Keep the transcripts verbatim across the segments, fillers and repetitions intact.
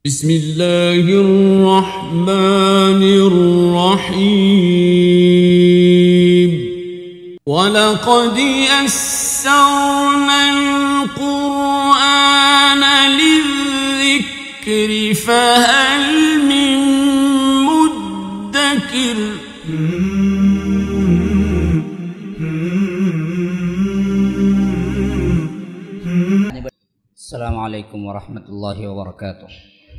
بسم الله الرحمن الرحيم وَلَقَدْ يَسَّرْنَا الْقُرْآنَ لِلذِّكْرِ فَهَلْ مِن مُّدَّكِرٍ السلام علیکم ورحمۃ اللہ وبرکاتہ۔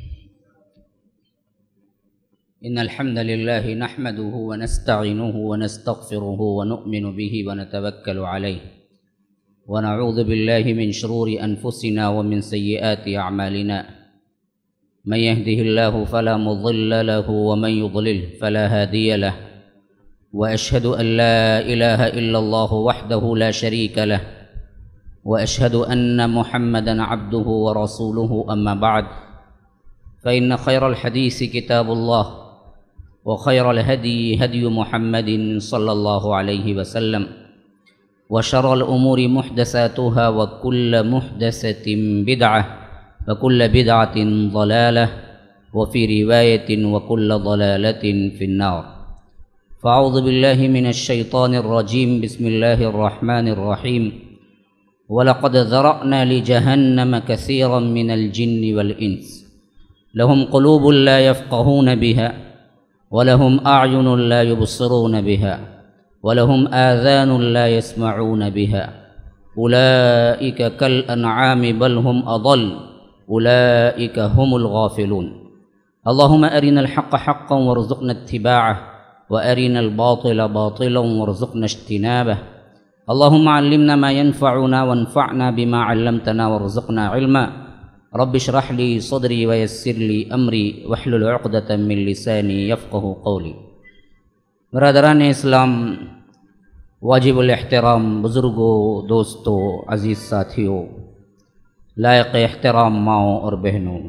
ان الحمد للہ نحمده ونستعینه ونستغفره ونؤمن به ونتوکل علیہ ونعوذ باللہ من شرور انفسنا ومن سیئات اعمالنا من يهده الله فلا مضل له ومن يضلل فلا هادي له واشهد ان لا اله الا الله وحده لا شريك له وأشهد أن محمدًا عبده ورسوله أما بعد فإن خير الحديث كتاب الله وخير الهدي هدي محمد صلى الله عليه وسلم وشر الأمور محدثاتها وكل محدثة بدعة وكل بدعة ضلالة وفي رواية وكل ضلالة في النار فأعوذ بالله من الشيطان الرجيم بسم الله الرحمن الرحيم وَلَقَدْ ذَرَأْنَا لِجَهَنَّمَ كَثِيرًا مِنَ الْجِنِّ وَالْإِنسِ لَهُمْ قُلُوبٌ لَا يَفْقَهُونَ بِهَا وَلَهُمْ أَعْيُنٌ لَا يُبْصِرُونَ بِهَا وَلَهُمْ آذَانٌ لَا يَسْمَعُونَ بِهَا أُولَئِكَ كَالْأَنْعَامِ بَلْ هُمْ أَضَلُّ أُولَئِكَ هُمُ الْغَافِلُونَ اللهم أرنا الحق حقا وارزقنا اتباعه وأرنا الباطل باطلا وارزقنا اجتنابه اللهم علمنا ما ينفعنا وانفعنا بما علمتنا وارزقنا علما رب اشرح لي صدري ويسر لي امری واحلل عقدة من لسانی یفقهوا قولی۔ برادران اسلام، واجب الاحترام بزرگوں، دوستوں، عزیز ساتھیوں، لائق احترام ماؤں اور بہنوں،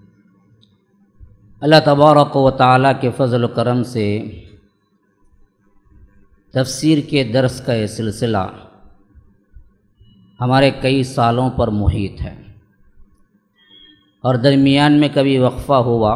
اللہ تبارک و تعالیٰ کے فضل و کرم سے تفسیر کے درس کا یہ سلسلہ ہمارے کئی سالوں پر محیط ہے، اور درمیان میں کبھی وقفہ ہوا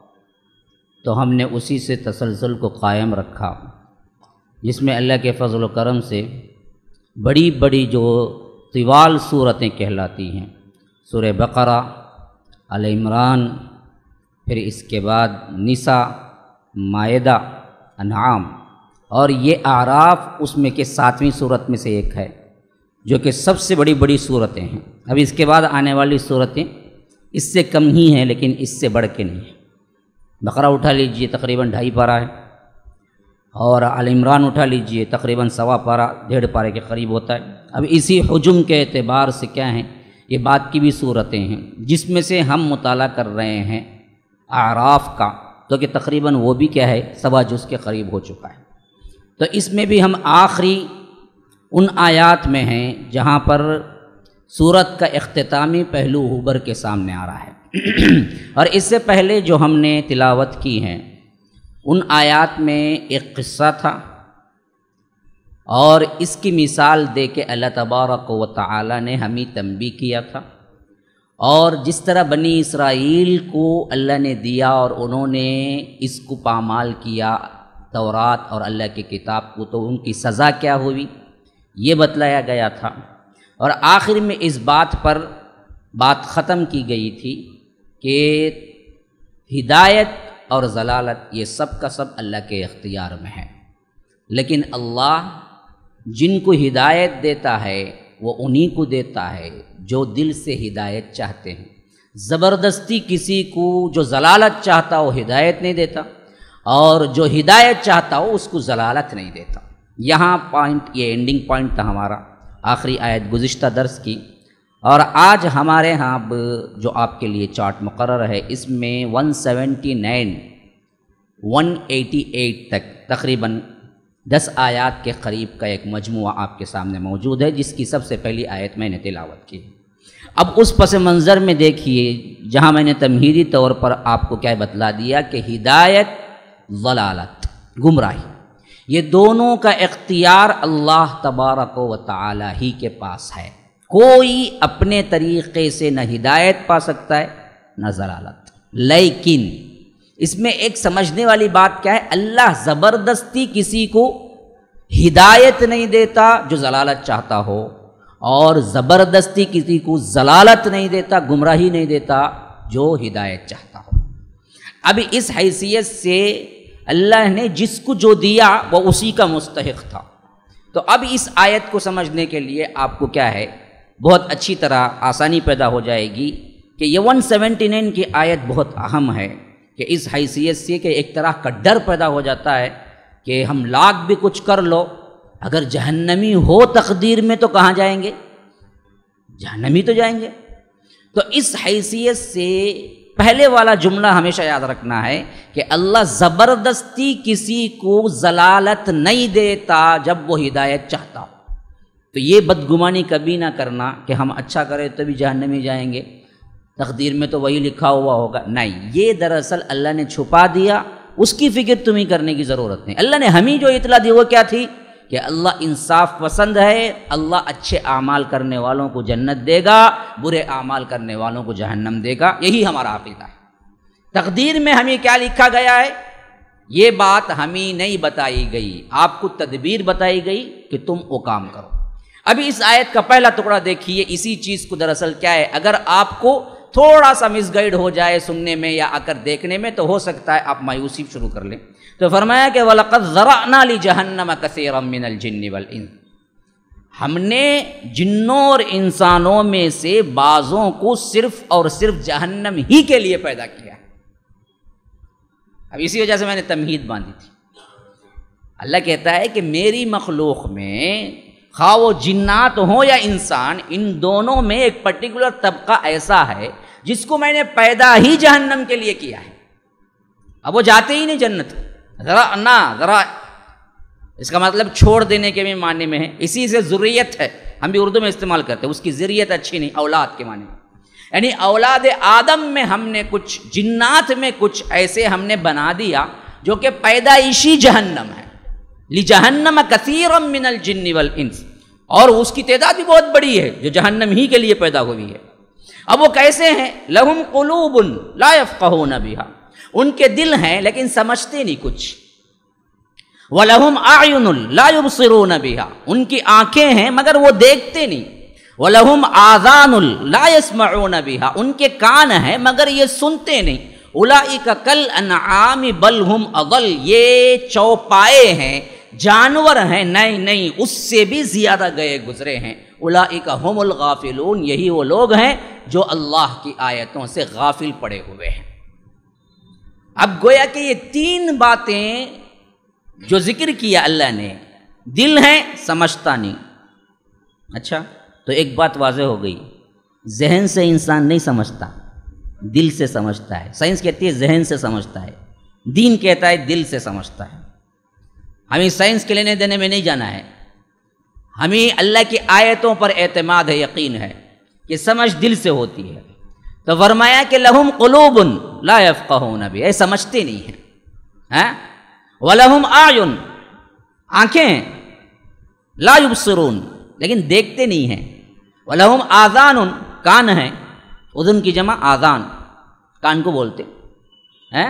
تو ہم نے اسی سے تسلسل کو قائم رکھا، جس میں اللہ کے فضل و کرم سے بڑی بڑی جو طوال صورتیں کہلاتی ہیں، سورہ بقرہ، آل عمران، پھر اس کے بعد نساء، مائدہ، انعام، اور یہ اعراف اس میں کے ساتویں صورت میں سے ایک ہے، جو کہ سب سے بڑی بڑی صورتیں ہیں۔ اب اس کے بعد آنے والی صورتیں اس سے کم ہی ہیں، لیکن اس سے بڑھ کے نہیں ہیں۔ بقرہ اٹھا لیجئے، تقریباً ڈھائی پارہ ہے، اور آل عمران اٹھا لیجئے، تقریباً سوا پارہ، ڈیڑھ پارے کے قریب ہوتا ہے۔ اب اسی حجم کے اعتبار سے کیا ہیں، یہ بات کی بھی صورتیں ہیں، جس میں سے ہم مطالعہ کر رہے ہیں اعراف کا، تو کہ تقریباً وہ بھی کیا ہے، سوا جز کے قریب ہو چکا ہے۔ تو اس میں بھی ہم آخری ان آیات میں ہیں جہاں پر سورت کا اختتامی پہلو ابھر کے سامنے آ رہا ہے، اور اس سے پہلے جو ہم نے تلاوت کی ہیں ان آیات میں ایک قصہ تھا، اور اس کی مثال دے کے اللہ تبارک و تعالی نے ہمیں تنبیہ کیا تھا، اور جس طرح بنی اسرائیل کو اللہ نے دیا اور انہوں نے اس کو پامال کیا، تورات اور اللہ کی کتاب کو، تو ان کی سزا کیا ہوئی یہ بتلایا گیا تھا، اور آخر میں اس بات پر بات ختم کی گئی تھی کہ ہدایت اور ضلالت یہ سب کا سب اللہ کے اختیار میں ہے، لیکن اللہ جن کو ہدایت دیتا ہے وہ انہی کو دیتا ہے جو دل سے ہدایت چاہتے ہیں۔ زبردستی کسی کو جو ضلالت چاہتا وہ ہدایت نہیں دیتا، اور جو ہدایت چاہتا ہو اس کو ضلالت نہیں دیتا۔ یہاں پوائنٹ، یہ اینڈنگ پوائنٹ تھا ہمارا، آخری آیت گزشتہ درس کی، اور آج ہمارے ہاں جو آپ کے لیے چارٹ مقرر ہے اس میں one seventy nine one eighty eight تک تقریباً دس آیات کے قریب کا ایک مجموعہ آپ کے سامنے موجود ہے، جس کی سب سے پہلی آیت میں نے تلاوت کی۔ اب اس پس منظر میں دیکھیے جہاں میں نے تمہیدی طور پر آپ کو کیا بتلا دیا کہ ہدایت، ضلالت، گمراہی، یہ دونوں کا اختیار اللہ تبارک و تعالی ہی کے پاس ہے۔ کوئی اپنے طریقے سے نہ ہدایت پا سکتا ہے نہ ضلالت۔ لیکن اس میں ایک سمجھنے والی بات کیا ہے، اللہ زبردستی کسی کو ہدایت نہیں دیتا جو ضلالت چاہتا ہو، اور زبردستی کسی کو ضلالت نہیں دیتا، گمراہی نہیں دیتا جو ہدایت چاہتا ہو۔ اب اس حیثیت سے اللہ نے جس کو جو دیا وہ اسی کا مستحق تھا۔ تو اب اس آیت کو سمجھنے کے لیے آپ کو کیا ہے، بہت اچھی طرح آسانی پیدا ہو جائے گی کہ یہ ایک سو انہتر کی آیت بہت اہم ہے، کہ اس حیثیت سے کہ ایک طرح کا ڈر پیدا ہو جاتا ہے کہ ہم لاکھ بھی کچھ کر لو، اگر جہنمی ہو تقدیر میں تو کہاں جائیں گے؟ جہنمی تو جائیں گے۔ تو اس حیثیت سے پہلے والا جملہ ہمیشہ یاد رکھنا ہے کہ اللہ زبردستی کسی کو ضلالت نہیں دیتا جب وہ ہدایت چاہتا ہو۔ تو یہ بدگمانی کبھی نہ کرنا کہ ہم اچھا کریں تو بھی جہنمی جائیں گے، تقدیر میں تو وہی لکھا ہوا ہوگا، نہیں، یہ دراصل اللہ نے چھپا دیا، اس کی فکر تمہیں کرنے کی ضرورت نہیں۔ اللہ نے ہمیں جو اطلاع دی وہ کیا تھی کہ اللہ انصاف پسند ہے، اللہ اچھے اعمال کرنے والوں کو جنت دے گا، برے اعمال کرنے والوں کو جہنم دے گا، یہی ہمارا عقیدہ ہے۔ تقدیر میں ہمیں کیا لکھا گیا ہے یہ بات ہمیں نہیں بتائی گئی، آپ کو تدبیر بتائی گئی کہ تم وہ کام کرو۔ ابھی اس آیت کا پہلا ٹکڑا دیکھیے، اسی چیز کو دراصل کیا ہے، اگر آپ کو تھوڑا سا مس گائیڈ ہو جائے سننے میں یا آ کر دیکھنے میں تو ہو سکتا ہے آپ مایوسی شروع کر لیں۔ تو فرمایا کہ وَلَقَدْ ذَرَعْنَا لِجَهَنَّمَ كَثِيرًا مِّنَ الْجِنِّ وَالْإِنسِ، ہم نے جنوں اور انسانوں میں سے بعضوں کو صرف اور صرف جہنم ہی کے لیے پیدا کیا۔ اب اسی وجہ سے میں نے تمہید باندھی تھی۔ اللہ کہتا ہے کہ میری مخلوق میں خواہ وہ جنات ہوں یا انسان، ان دونوں میں ایک پرٹیکولر طبقہ ایسا ہے جس کو میں نے پیدا ہی جہنم کے لیے کیا ہے۔ اب وہ جاتے ہی نہیں جنت، ذرا نہ ذرا اس کا مطلب چھوڑ دینے کے بھی معنی میں ہے، اسی سے ذریت ہے، ہم بھی اردو میں استعمال کرتے ہیں، اس کی ذریت اچھی نہیں، اولاد کے معنی میں، یعنی اولاد آدم میں ہم نے کچھ، جنات میں کچھ ایسے ہم نے بنا دیا جو کہ پیدائشی جہنم ہے۔ لِجَهَنَّمَ كَثِيرًا مِّنَ الْجِنِّ وَالْإِنسِ، اور اس کی تعداد بھی بہت بڑی ہے جو جہنم ہی کے لیے پیدا ہوئی ہے۔ اب وہ کیسے ہیں؟ لَهُمْ قُلُوبٌ لَا يَفْقَهُونَ بِهَا، ان کے دل ہیں لیکن سمجھتے نہیں کچھ۔ وَلَهُمْ أَعْيُنٌ لَا يُبْصِرُونَ بِهَا، ان کی آنکھیں ہیں مگر وہ دیکھتے نہیں۔ وَلَهُمْ آذَانٌ لَا يَسْمَعُونَ بِهَا، ان کے کان ہیں مگر یہ سنتے نہیں۔ اولئک کالانعام بل ہم اضل، یہ چوپائے ہیں، جانور ہیں، نہیں نہیں اس سے بھی زیادہ گئے گزرے ہیں۔ اولئک ہم الغافلون، یہی وہ لوگ ہیں جو اللہ کی آیتوں سے غافل پڑے ہوئے ہیں۔ اب گویا کہ یہ تین باتیں جو ذکر کیا اللہ نے، دل ہے سمجھتا نہیں، اچھا تو ایک بات واضح ہو گئی، ذہن سے انسان نہیں سمجھتا، دل سے سمجھتا ہے۔ سائنس کہتی ہے ذہن سے سمجھتا ہے، دین کہتا ہے دل سے سمجھتا ہے۔ ہمیں سائنس کے لینے دینے میں نہیں جانا ہے، ہمیں اللہ کی آیتوں پر اعتماد ہے، یقین ہے کہ سمجھ دل سے ہوتی ہے۔ تو فرمایا کہ لہم قلوب لا یفقہون بہا، سمجھتے نہیں ہیں، ہاں وَلَهُمْ أَعْيُنٌ، آنکھیں ہیں، لا یبصرون لیکن دیکھتے نہیں ہیں۔ وَلَهُمْ آذَانٌ، کان ہیں، اذن کی جمع آذان، کان کو بولتے ہیں،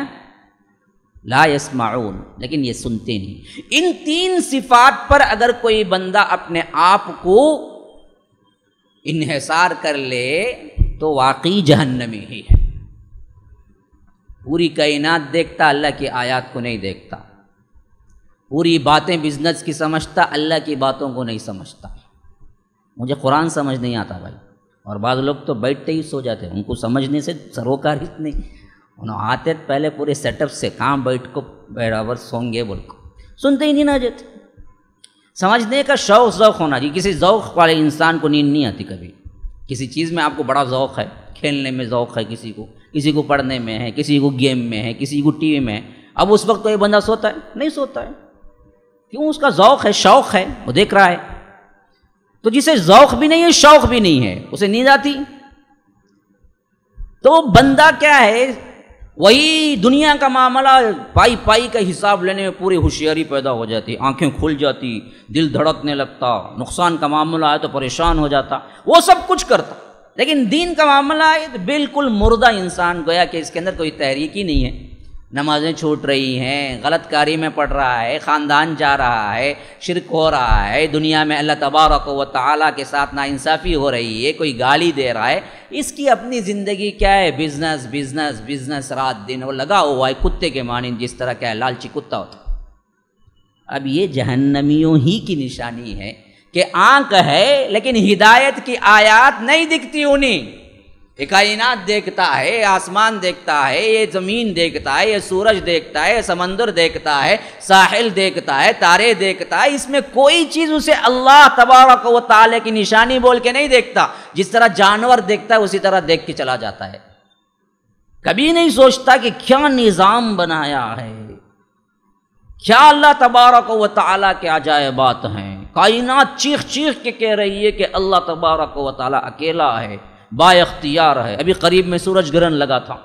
لا یسمعون لیکن یہ سنتے نہیں۔ ان تین صفات پر اگر کوئی بندہ اپنے آپ کو انحصار کر لے تو واقعی جہنمی ہی ہے۔ پوری کائنات دیکھتا، اللہ کی آیات کو نہیں دیکھتا، پوری باتیں بزنس کی سمجھتا، اللہ کی باتوں کو نہیں سمجھتا۔ مجھے قرآن سمجھ نہیں آتا بھائی، اور بعض لوگ تو بیٹھتے ہی سو جاتے ہیں، ان کو سمجھنے سے سروکار ہی نہیں، انہوں آتے پہلے پورے سیٹ اپ سے کام بیٹھ کو برابر سوں گے بول کو سنتے ہی نہیں نہ جاتے۔ سمجھنے کا شوق ذوق ہونا چاہیے، کسی ذوق والے انسان کو نیند نہیں آتی کبھی۔ کسی چیز میں آپ کو بڑا ذوق ہے، کھیلنے میں ذوق ہے کسی کو، کسی کو پڑھنے میں ہے، کسی کو گیم میں ہے، کسی کو ٹی وی میں ہے، اب اس وقت تو یہ بندہ سوتا ہے نہیں سوتا ہے، کیوں؟ اس کا ذوق ہے، شوق ہے، وہ دیکھ رہا ہے۔ تو جسے ذوق بھی نہیں ہے، شوق بھی نہیں ہے، اسے نیند آتی؟ تو بندہ کیا ہے، وہی دنیا کا معاملہ پائی پائی کا حساب لینے میں پوری ہوشیاری پیدا ہو جاتی، آنکھیں کھل جاتی، دل دھڑکنے لگتا، نقصان کا معاملہ آئے تو پریشان ہو جاتا، وہ سب کچھ کرتا لیکن دین کا معاملہ ہے تو بالکل مردہ انسان، گویا کہ اس کے اندر کوئی تحریک ہی نہیں ہے، نمازیں چھوٹ رہی ہیں، غلط کاری میں پڑ رہا ہے، خاندان جا رہا ہے، شرک ہو رہا ہے، دنیا میں اللہ تبارک و تعالیٰ کے ساتھ ناانصافی ہو رہی ہے، کوئی گالی دے رہا ہے، اس کی اپنی زندگی کیا ہے؟ بزنس بزنس بزنس، رات دن وہ لگا ہوا ہے کتے کے مانند، جس طرح کیا ہے لالچی کتا ہوتا ہے۔ اب یہ جہنمیوں ہی کی نشانی ہے کہ آنکھ ہے لیکن ہدایت کی آیات نہیں دکھتی انہیں۔ یہ کائنات دیکھتا ہے، آسمان دیکھتا ہے، یہ زمین دیکھتا ہے، یہ سورج دیکھتا ہے، سمندر دیکھتا ہے، ساحل دیکھتا ہے، تارے دیکھتا ہے، اس میں کوئی چیز اسے اللہ تبارک و تعالی کی نشانی بول کے نہیں دیکھتا۔ جس طرح جانور دیکھتا ہے اسی طرح دیکھ کے چلا جاتا ہے، کبھی نہیں سوچتا کہ کیا نظام بنایا ہے، کیا اللہ تبارک و تعالیٰ کے عجائبات ہیں۔ کائنات چیخ چیخ کے کہہ رہی ہے کہ اللہ تبارک و تعالیٰ اکیلا ہے، با اختیار ہے۔ ابھی قریب میں سورج گرہن لگا تھا،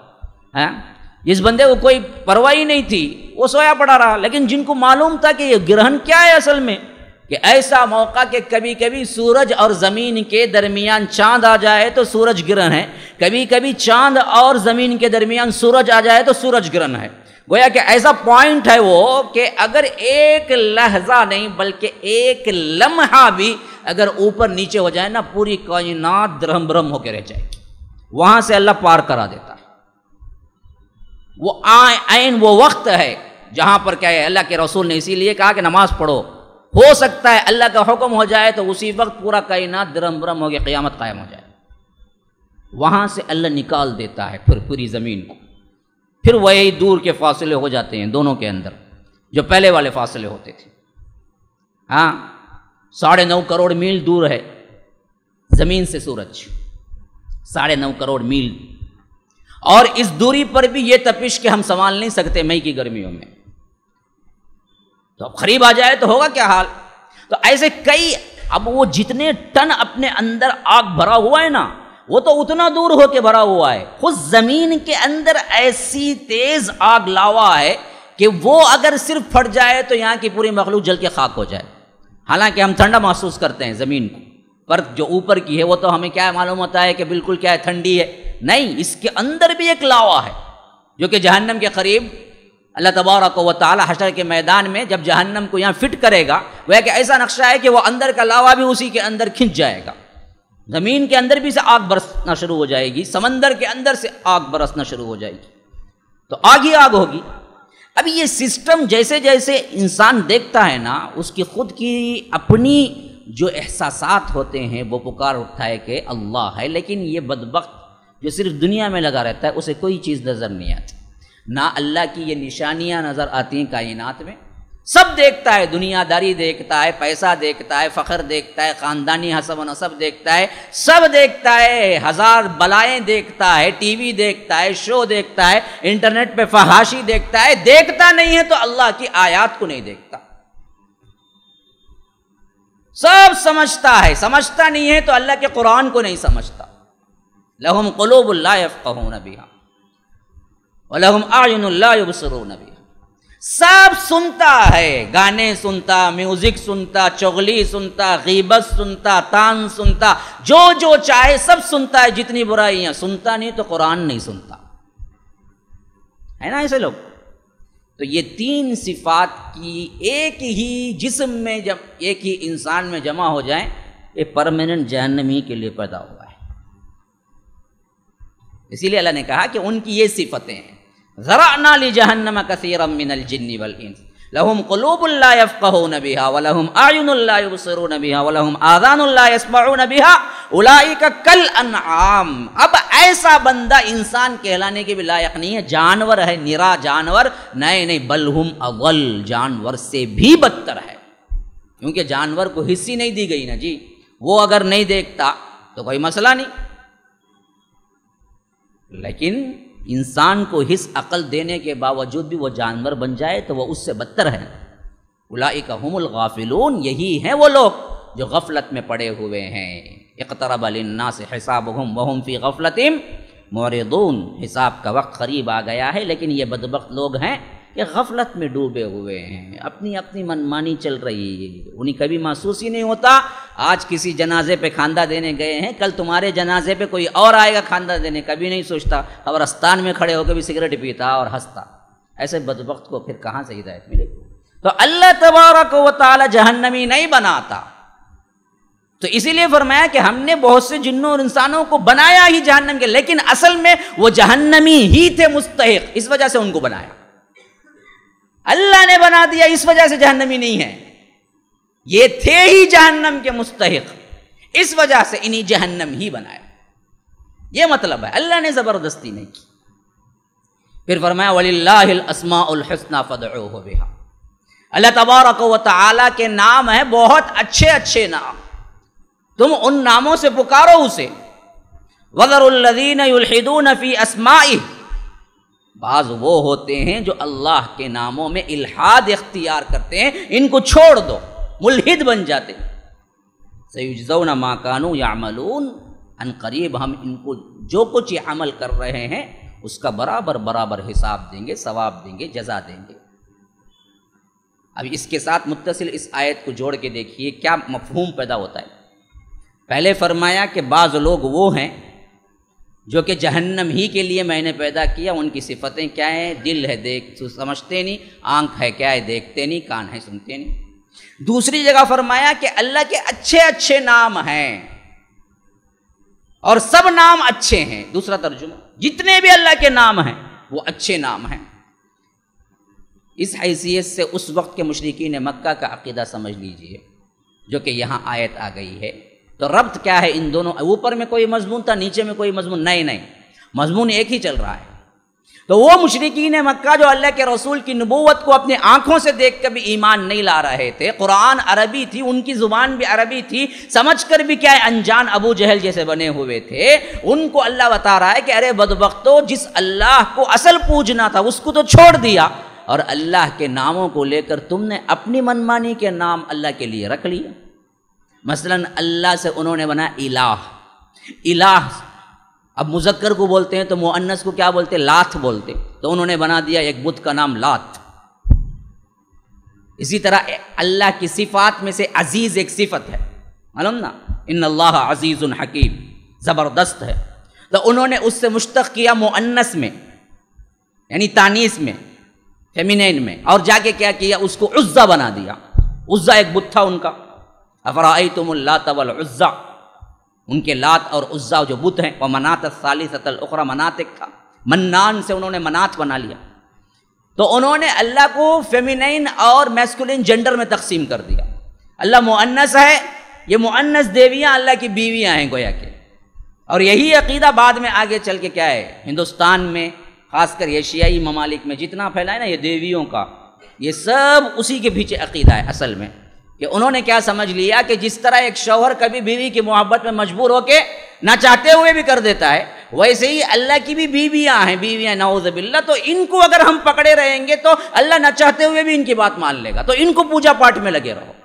جس بندے کو کوئی پرواہ ہی نہیں تھی وہ سویا پڑا رہا، لیکن جن کو معلوم تھا کہ یہ گرہن کیا ہے اصل میں، کہ ایسا موقع کہ کبھی کبھی سورج اور زمین کے درمیان چاند آ جائے تو سورج گرہن ہے، کبھی کبھی چاند اور زمین کے درمیان سورج آ جائے تو سورج گرہن ہے۔ گویا کہ ایسا پوائنٹ ہے وہ کہ اگر ایک لحظہ نہیں بلکہ ایک لمحہ بھی اگر اوپر نیچے ہو جائے نا، پوری کائنات درہم برہم ہو کے رہ جائے گی، وہاں سے اللہ پار کرا دیتا ہے۔ وہ عین وہ وقت ہے جہاں پر کیا ہے، اللہ کے رسول نے اسی لیے کہا کہ نماز پڑھو، ہو سکتا ہے اللہ کا حکم ہو جائے تو اسی وقت پورا کائنات درہم برہم ہو کے قیامت قائم ہو جائے، وہاں سے اللہ نکال دیتا ہے پھر پوری زمین کو، پھر وہی دور کے فاصلے ہو جاتے ہیں دونوں کے اندر جو پہلے والے فاصلے ہوتے تھے۔ ہاں، ساڑھے نو کروڑ میل دور ہے زمین سے سورج، ساڑھے نو کروڑ میل، اور اس دوری پر بھی یہ تپش کہ ہم سنبھال نہیں سکتے مئی کی گرمیوں میں، تو اب قریب آ جائے تو ہوگا کیا حال۔ تو ایسے کئی، اب وہ جتنے ٹن اپنے اندر آگ بھرا ہوا ہے نا، وہ تو اتنا دور ہو کے بھرا ہوا ہے، خود زمین کے اندر ایسی تیز آگ لاوا ہے کہ وہ اگر صرف پھٹ جائے تو یہاں کی پوری مخلوق جل کے خاک ہو جائے۔ حالانکہ ہم ٹھنڈا محسوس کرتے ہیں زمین کو، پر جو اوپر کی ہے وہ تو ہمیں کیا معلوم ہوتا ہے کہ بالکل کیا ہے، ٹھنڈی ہے، نہیں، اس کے اندر بھی ایک لاوا ہے جو کہ جہنم کے قریب اللہ تبارک و تعالی حشر کے میدان میں جب جہنم کو یہاں فٹ کرے گا، وہ کہ ایسا نقشہ ہے کہ وہ اندر کا لاوا بھی اسی کے اندر کھنچ جائے گا، زمین کے اندر بھی سے آگ برسنا شروع ہو جائے گی، سمندر کے اندر سے آگ برسنا شروع ہو جائے گی، تو آگ ہی آگ ہوگی۔ اب یہ سسٹم جیسے جیسے انسان دیکھتا ہے نا، اس کی خود کی اپنی جو احساسات ہوتے ہیں وہ پکار اٹھتا ہے کہ اللہ ہے، لیکن یہ بدبخت جو صرف دنیا میں لگا رہتا ہے اسے کوئی چیز نظر نہیں آتی، نہ اللہ کی یہ نشانیاں نظر آتی ہیں کائنات میں، سب دیکھتا ہے، دنیا داری دیکھتا ہے، پیسہ دیکھتا ہے، فخر دیکھتا ہے، خاندانی حسب و نسب دیکھتا ہے، سب دیکھتا ہے، ہزار بلائیں دیکھتا ہے، ٹی وی دیکھتا ہے، شو دیکھتا ہے، انٹرنیٹ پہ فحاشی دیکھتا ہے، دیکھتا نہیں ہے تو اللہ کی آیات کو نہیں دیکھتا، سب سمجھتا ہے، سمجھتا نہیں ہے تو اللہ کے قرآن کو نہیں سمجھتا۔ لہم قلوب لا یفقہون بہا ولہم اعین لا یبصرون بہا، سب سنتا ہے، گانے سنتا، میوزک سنتا، چغلی سنتا، غیبت سنتا، تان سنتا، جو جو چاہے سب سنتا ہے، جتنی برائیاں، سنتا نہیں تو قرآن نہیں سنتا، ہے نا ایسے لوگ۔ تو یہ تین صفات کی ایک ہی جسم میں جب ایک ہی انسان میں جمع ہو جائیں، یہ پرماننٹ جہنمی کے لیے پیدا ہوا ہے۔ اسی لیے اللہ نے کہا کہ ان کی یہ صفتیں ہیں، ذرأنا لجہنم کثیرا من الجن والانس لہم قلوب لا یفقہون بہا ولہم اعین لا یبصرون بہا ولہم آذان لا یسمعون بہا اولئک کالانعام۔ اب ایسا بندہ انسان کہلانے کے بھی لائق نہیں ہے، جانور ہے، نرا جانور، نہیں نہیں، بل ہم اضل، جانور سے بھی بدتر ہے، کیونکہ جانور کو حصی نہیں دی گئی نا جی، وہ اگر نہیں دیکھتا تو کوئی مسئلہ نہیں، لیکن انسان کو حس عقل دینے کے باوجود بھی وہ جانور بن جائے تو وہ اس سے بدتر ہے۔ اولئک هم الغافلون، یہی ہیں وہ لوگ جو غفلت میں پڑے ہوئے ہیں۔ اقترب للناس حسابهم وهم فی غفلۃ معرضون، حساب کا وقت قریب آ گیا ہے، لیکن یہ بدبخت لوگ ہیں کہ غفلت میں ڈوبے ہوئے ہیں، اپنی اپنی منمانی چل رہی ہے، انہیں کبھی محسوس ہی نہیں ہوتا آج کسی جنازے پہ کھاندہ دینے گئے ہیں، کل تمہارے جنازے پہ کوئی اور آئے گا کھاندہ دینے، کبھی نہیں سوچتا، قبرستان میں کھڑے ہو کے بھی سگریٹ پیتا اور ہنستا۔ ایسے بدبخت کو پھر کہاں سے ہدایت ملے گی؟ تو اللہ تبارک و تعالی جہنمی نہیں بناتا، تو اسی لیے فرمایا کہ ہم نے بہت سے جنوں اور انسانوں کو بنایا ہی جہنم کے، لیکن اصل میں وہ جہنمی ہی تھے مستحق، اس وجہ سے ان کو بنایا۔ اللہ نے بنا دیا اس وجہ سے جہنمی نہیں ہے، یہ تھے ہی جہنم کے مستحق، اس وجہ سے انہیں جہنم ہی بنایا، یہ مطلب ہے، اللہ نے زبردستی نہیں کی۔ پھر فرمایا وَلِلَّهِ الْأَسْمَاءُ الْحُسْنَى فَادْعُوهُ بِهَا، اللہ تبارک و تعالیٰ کے نام ہیں بہت اچھے اچھے نام، تم ان ناموں سے پکارو اسے۔ وَذَرُوا الَّذِينَ يُلْحِدُونَ فِي أَسْمَائِهِ، بعض وہ ہوتے ہیں جو اللہ کے ناموں میں الحاد اختیار کرتے ہیں، ان کو چھوڑ دو، ملحد بن جاتے ہیں۔ سَيُجْزَوْنَ مَا كَانُوا يَعْمَلُونَ، ان قریب ہم ان کو جو کچھ یہ عمل کر رہے ہیں اس کا برابر برابر حساب دیں گے، ثواب دیں گے، جزا دیں گے۔ اب اس کے ساتھ متصل اس آیت کو جوڑ کے دیکھیے کیا مفہوم پیدا ہوتا ہے۔ پہلے فرمایا کہ بعض لوگ وہ ہیں جو کہ جہنم ہی کے لیے میں نے پیدا کیا، ان کی صفتیں کیا ہیں؟ دل ہے دیکھ سمجھتے نہیں، آنکھ ہے کیا ہے دیکھتے نہیں، کان ہے سنتے نہیں۔ دوسری جگہ فرمایا کہ اللہ کے اچھے اچھے نام ہیں اور سب نام اچھے ہیں، دوسرا ترجمہ جتنے بھی اللہ کے نام ہیں وہ اچھے نام ہیں۔ اس حیثیت سے اس وقت کے مشرکین مکہ کا عقیدہ سمجھ لیجئے جو کہ یہاں آیت آ گئی ہے۔ تو ربط کیا ہے ان دونوں؟ اوپر میں کوئی مضمون تھا، نیچے میں کوئی مضمون نہیں، نہیں مضمون ایک ہی چل رہا ہے۔ تو وہ مشرکین مکہ جو اللہ کے رسول کی نبوت کو اپنے آنکھوں سے دیکھ کر بھی ایمان نہیں لا رہے تھے، قرآن عربی تھی، ان کی زبان بھی عربی تھی، سمجھ کر بھی کیا ہے انجان ابو جہل جیسے بنے ہوئے تھے، ان کو اللہ بتا رہا ہے کہ ارے بدبختو، جس اللہ کو اصل پوجنا تھا اس کو تو چھوڑ دیا، اور اللہ کے ناموں کو لے کر تم نے اپنی منمانی کے نام اللہ کے لیے رکھ لیا۔ مثلا اللہ سے انہوں نے بنا الہ، الہ اب مذکر کو بولتے ہیں تو مؤنث کو کیا بولتے ہیں؟ لات بولتے، تو انہوں نے بنا دیا ایک بت کا نام لات۔ اسی طرح اللہ کی صفات میں سے عزیز ایک صفت ہے، معلوم نا، ان اللہ عزیز حکیم، زبردست ہے، تو انہوں نے اس سے مشتق کیا مؤنث میں، یعنی تانیث میں، فیمینین میں، اور جا کے کیا کیا؟ اس کو عزا بنا دیا۔ عزا ایک بت تھا ان کا، افرأیتم اللات والعزا، ان کے لات اور عزا جو بت ہیں، ومنات الثالثۃ الاخری، منات ایک تھا، منان سے انہوں نے منات بنا لیا۔ تو انہوں نے اللہ کو فیمینین اور میسکولین جنڈر میں تقسیم کر دیا۔ اللہ مؤنث ہے، یہ مؤنث دیویاں اللہ کی بیویاں ہیں گویا کہ، اور یہی عقیدہ بعد میں آگے چل کے کیا ہے ہندوستان میں، خاص کر ایشیائی ممالک میں جتنا پھیلا ہے نا یہ دیویوں کا، یہ سب اسی کے پیچھے عقیدہ ہے اصل میں، کہ انہوں نے کیا سمجھ لیا کہ جس طرح ایک شوہر کبھی بیوی کی محبت میں مجبور ہو کے نہ چاہتے ہوئے بھی کر دیتا ہے، ویسے ہی اللہ کی بھی بیویاں ہیں، بیویاں نعوذ باللہ، تو ان کو اگر ہم پکڑے رہیں گے تو اللہ نہ چاہتے ہوئے بھی ان کی بات مان لے گا، تو ان کو پوجا پاٹ میں لگے رہو۔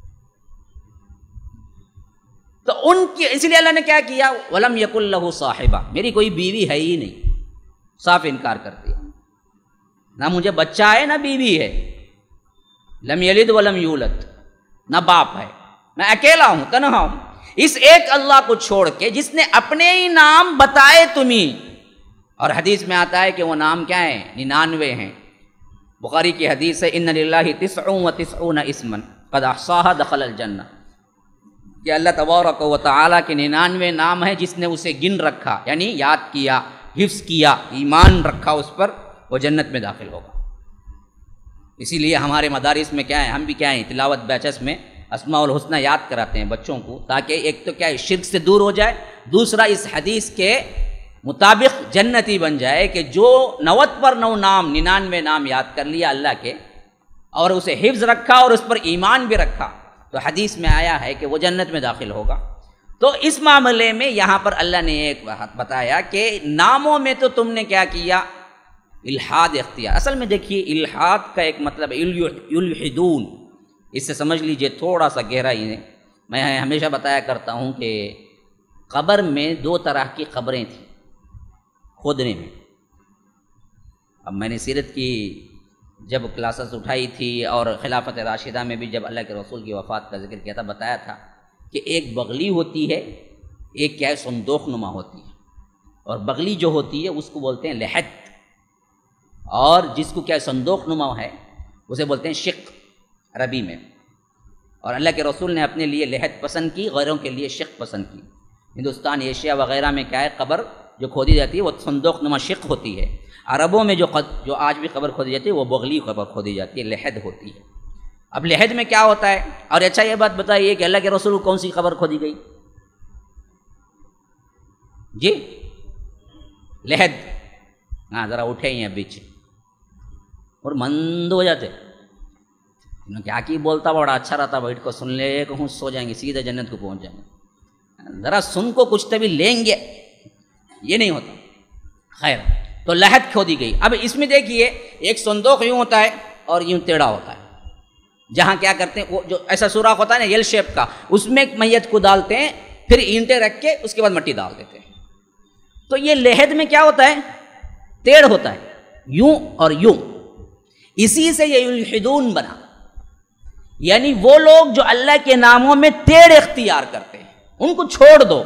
تو ان کی اس لیے اللہ نے کیا کیا؟ وَلَمْ يَكُنْ لَهُ صَاحِبَةٌ، میری کوئی بیوی ہے ہی نہیں، صاف انکار کر دیا، نہ مجھے بچہ ہے نہ بیوی ہے، لم یلد ولم یولد، نہ باپ ہے، میں اکیلا ہوں، تنہا ہوں۔ اس ایک اللہ کو چھوڑ کے جس نے اپنے ہی نام بتائے تمہیں، اور حدیث میں آتا ہے کہ وہ نام کیا ہیں؟ ننانوے ہیں۔ بخاری کی حدیث ہے ان للہ تسع و تسعون اسما قد احصاها دخل الجنہ، کہ اللہ تبارک و تعالیٰ کے ننانوے نام ہیں جس نے اسے گن رکھا، یعنی یاد کیا، حفظ کیا، ایمان رکھا اس پر، وہ جنت میں داخل ہوگا۔ اسی لیے ہمارے مدارس میں کیا ہے، ہم بھی کیا ہیں تلاوت بیچس میں اسماء الحسنہ یاد کراتے ہیں بچوں کو، تاکہ ایک تو کیا ہے شرک سے دور ہو جائے، دوسرا اس حدیث کے مطابق جنتی بن جائے کہ جو نوت پر نو نام، ننانوے نام یاد کر لیا اللہ کے، اور اسے حفظ رکھا اور اس پر ایمان بھی رکھا، تو حدیث میں آیا ہے کہ وہ جنت میں داخل ہوگا۔ تو اس معاملے میں یہاں پر اللہ نے ایک بات بتایا کہ ناموں میں تو تم نے کیا کیا؟ الحاد اختیار۔ اصل میں دیکھیے الحاد کا ایک مطلب یلحدون، اس سے سمجھ لیجئے تھوڑا سا گہرائی ہے۔ میں ہمیشہ بتایا کرتا ہوں کہ قبر میں دو طرح کی قبریں تھیں کھودنے میں۔ اب میں نے سیرت کی جب کلاسز اٹھائی تھی اور خلافت راشدہ میں بھی جب اللہ کے رسول کی وفات کا ذکر کیا تھا، بتایا تھا کہ ایک بغلی ہوتی ہے، ایک کیا ہے صندوق نما ہوتی ہے، اور بغلی جو ہوتی ہے اس کو بولتے ہیں لحد، اور جس کو کیا صندوق نما ہے اسے بولتے ہیں شق عربی میں۔ اور اللہ کے رسول نے اپنے لیے لحد پسند کی، غیروں کے لیے شق پسند کی۔ ہندوستان، ایشیا وغیرہ میں کیا ہے قبر جو کھودی جاتی ہے وہ صندوق نما شق ہوتی ہے، عربوں میں جو جو آج بھی قبر کھودی جاتی ہے وہ بغلی قبر کھودی جاتی ہے، لحد ہوتی ہے۔ اب لحد میں کیا ہوتا ہے؟ اور اچھا یہ بات بتائیے کہ اللہ کے رسول کو کون سی قبر کھودی گئی؟ جی لحد، ہاں ذرا اٹھے ہی ہیں بیچ اور مند ہو جاتے، کیا کی بولتا بڑا اچھا رہتا، بیٹھ کو سن لے کہوں سو جائیں گے، سیدھے جنت کو پہنچ جائیں گے، ذرا سن کو کچھ تبھی لیں گے، یہ نہیں ہوتا۔ خیر، تو لحد کھودی گئی۔ اب اس میں دیکھیے ایک صندوق یوں ہوتا ہے اور یوں ٹیڑھا ہوتا ہے، جہاں کیا کرتے ہیں وہ جو ایسا سوراخ ہوتا ہے نا ایل شیپ کا، اس میں میت کو ڈالتے ہیں، پھر اینٹیں رکھ کے اس کے بعد مٹی ڈال دیتے ہیں۔ تو یہ لحد میں کیا ہوتا ہے؟ ٹیڑھ ہوتا ہے، یوں اور یوں، اسی سے یہ یلحدون بنا، یعنی وہ لوگ جو اللہ کے ناموں میں ٹیڑھ اختیار کرتے ہیں ان کو چھوڑ دو۔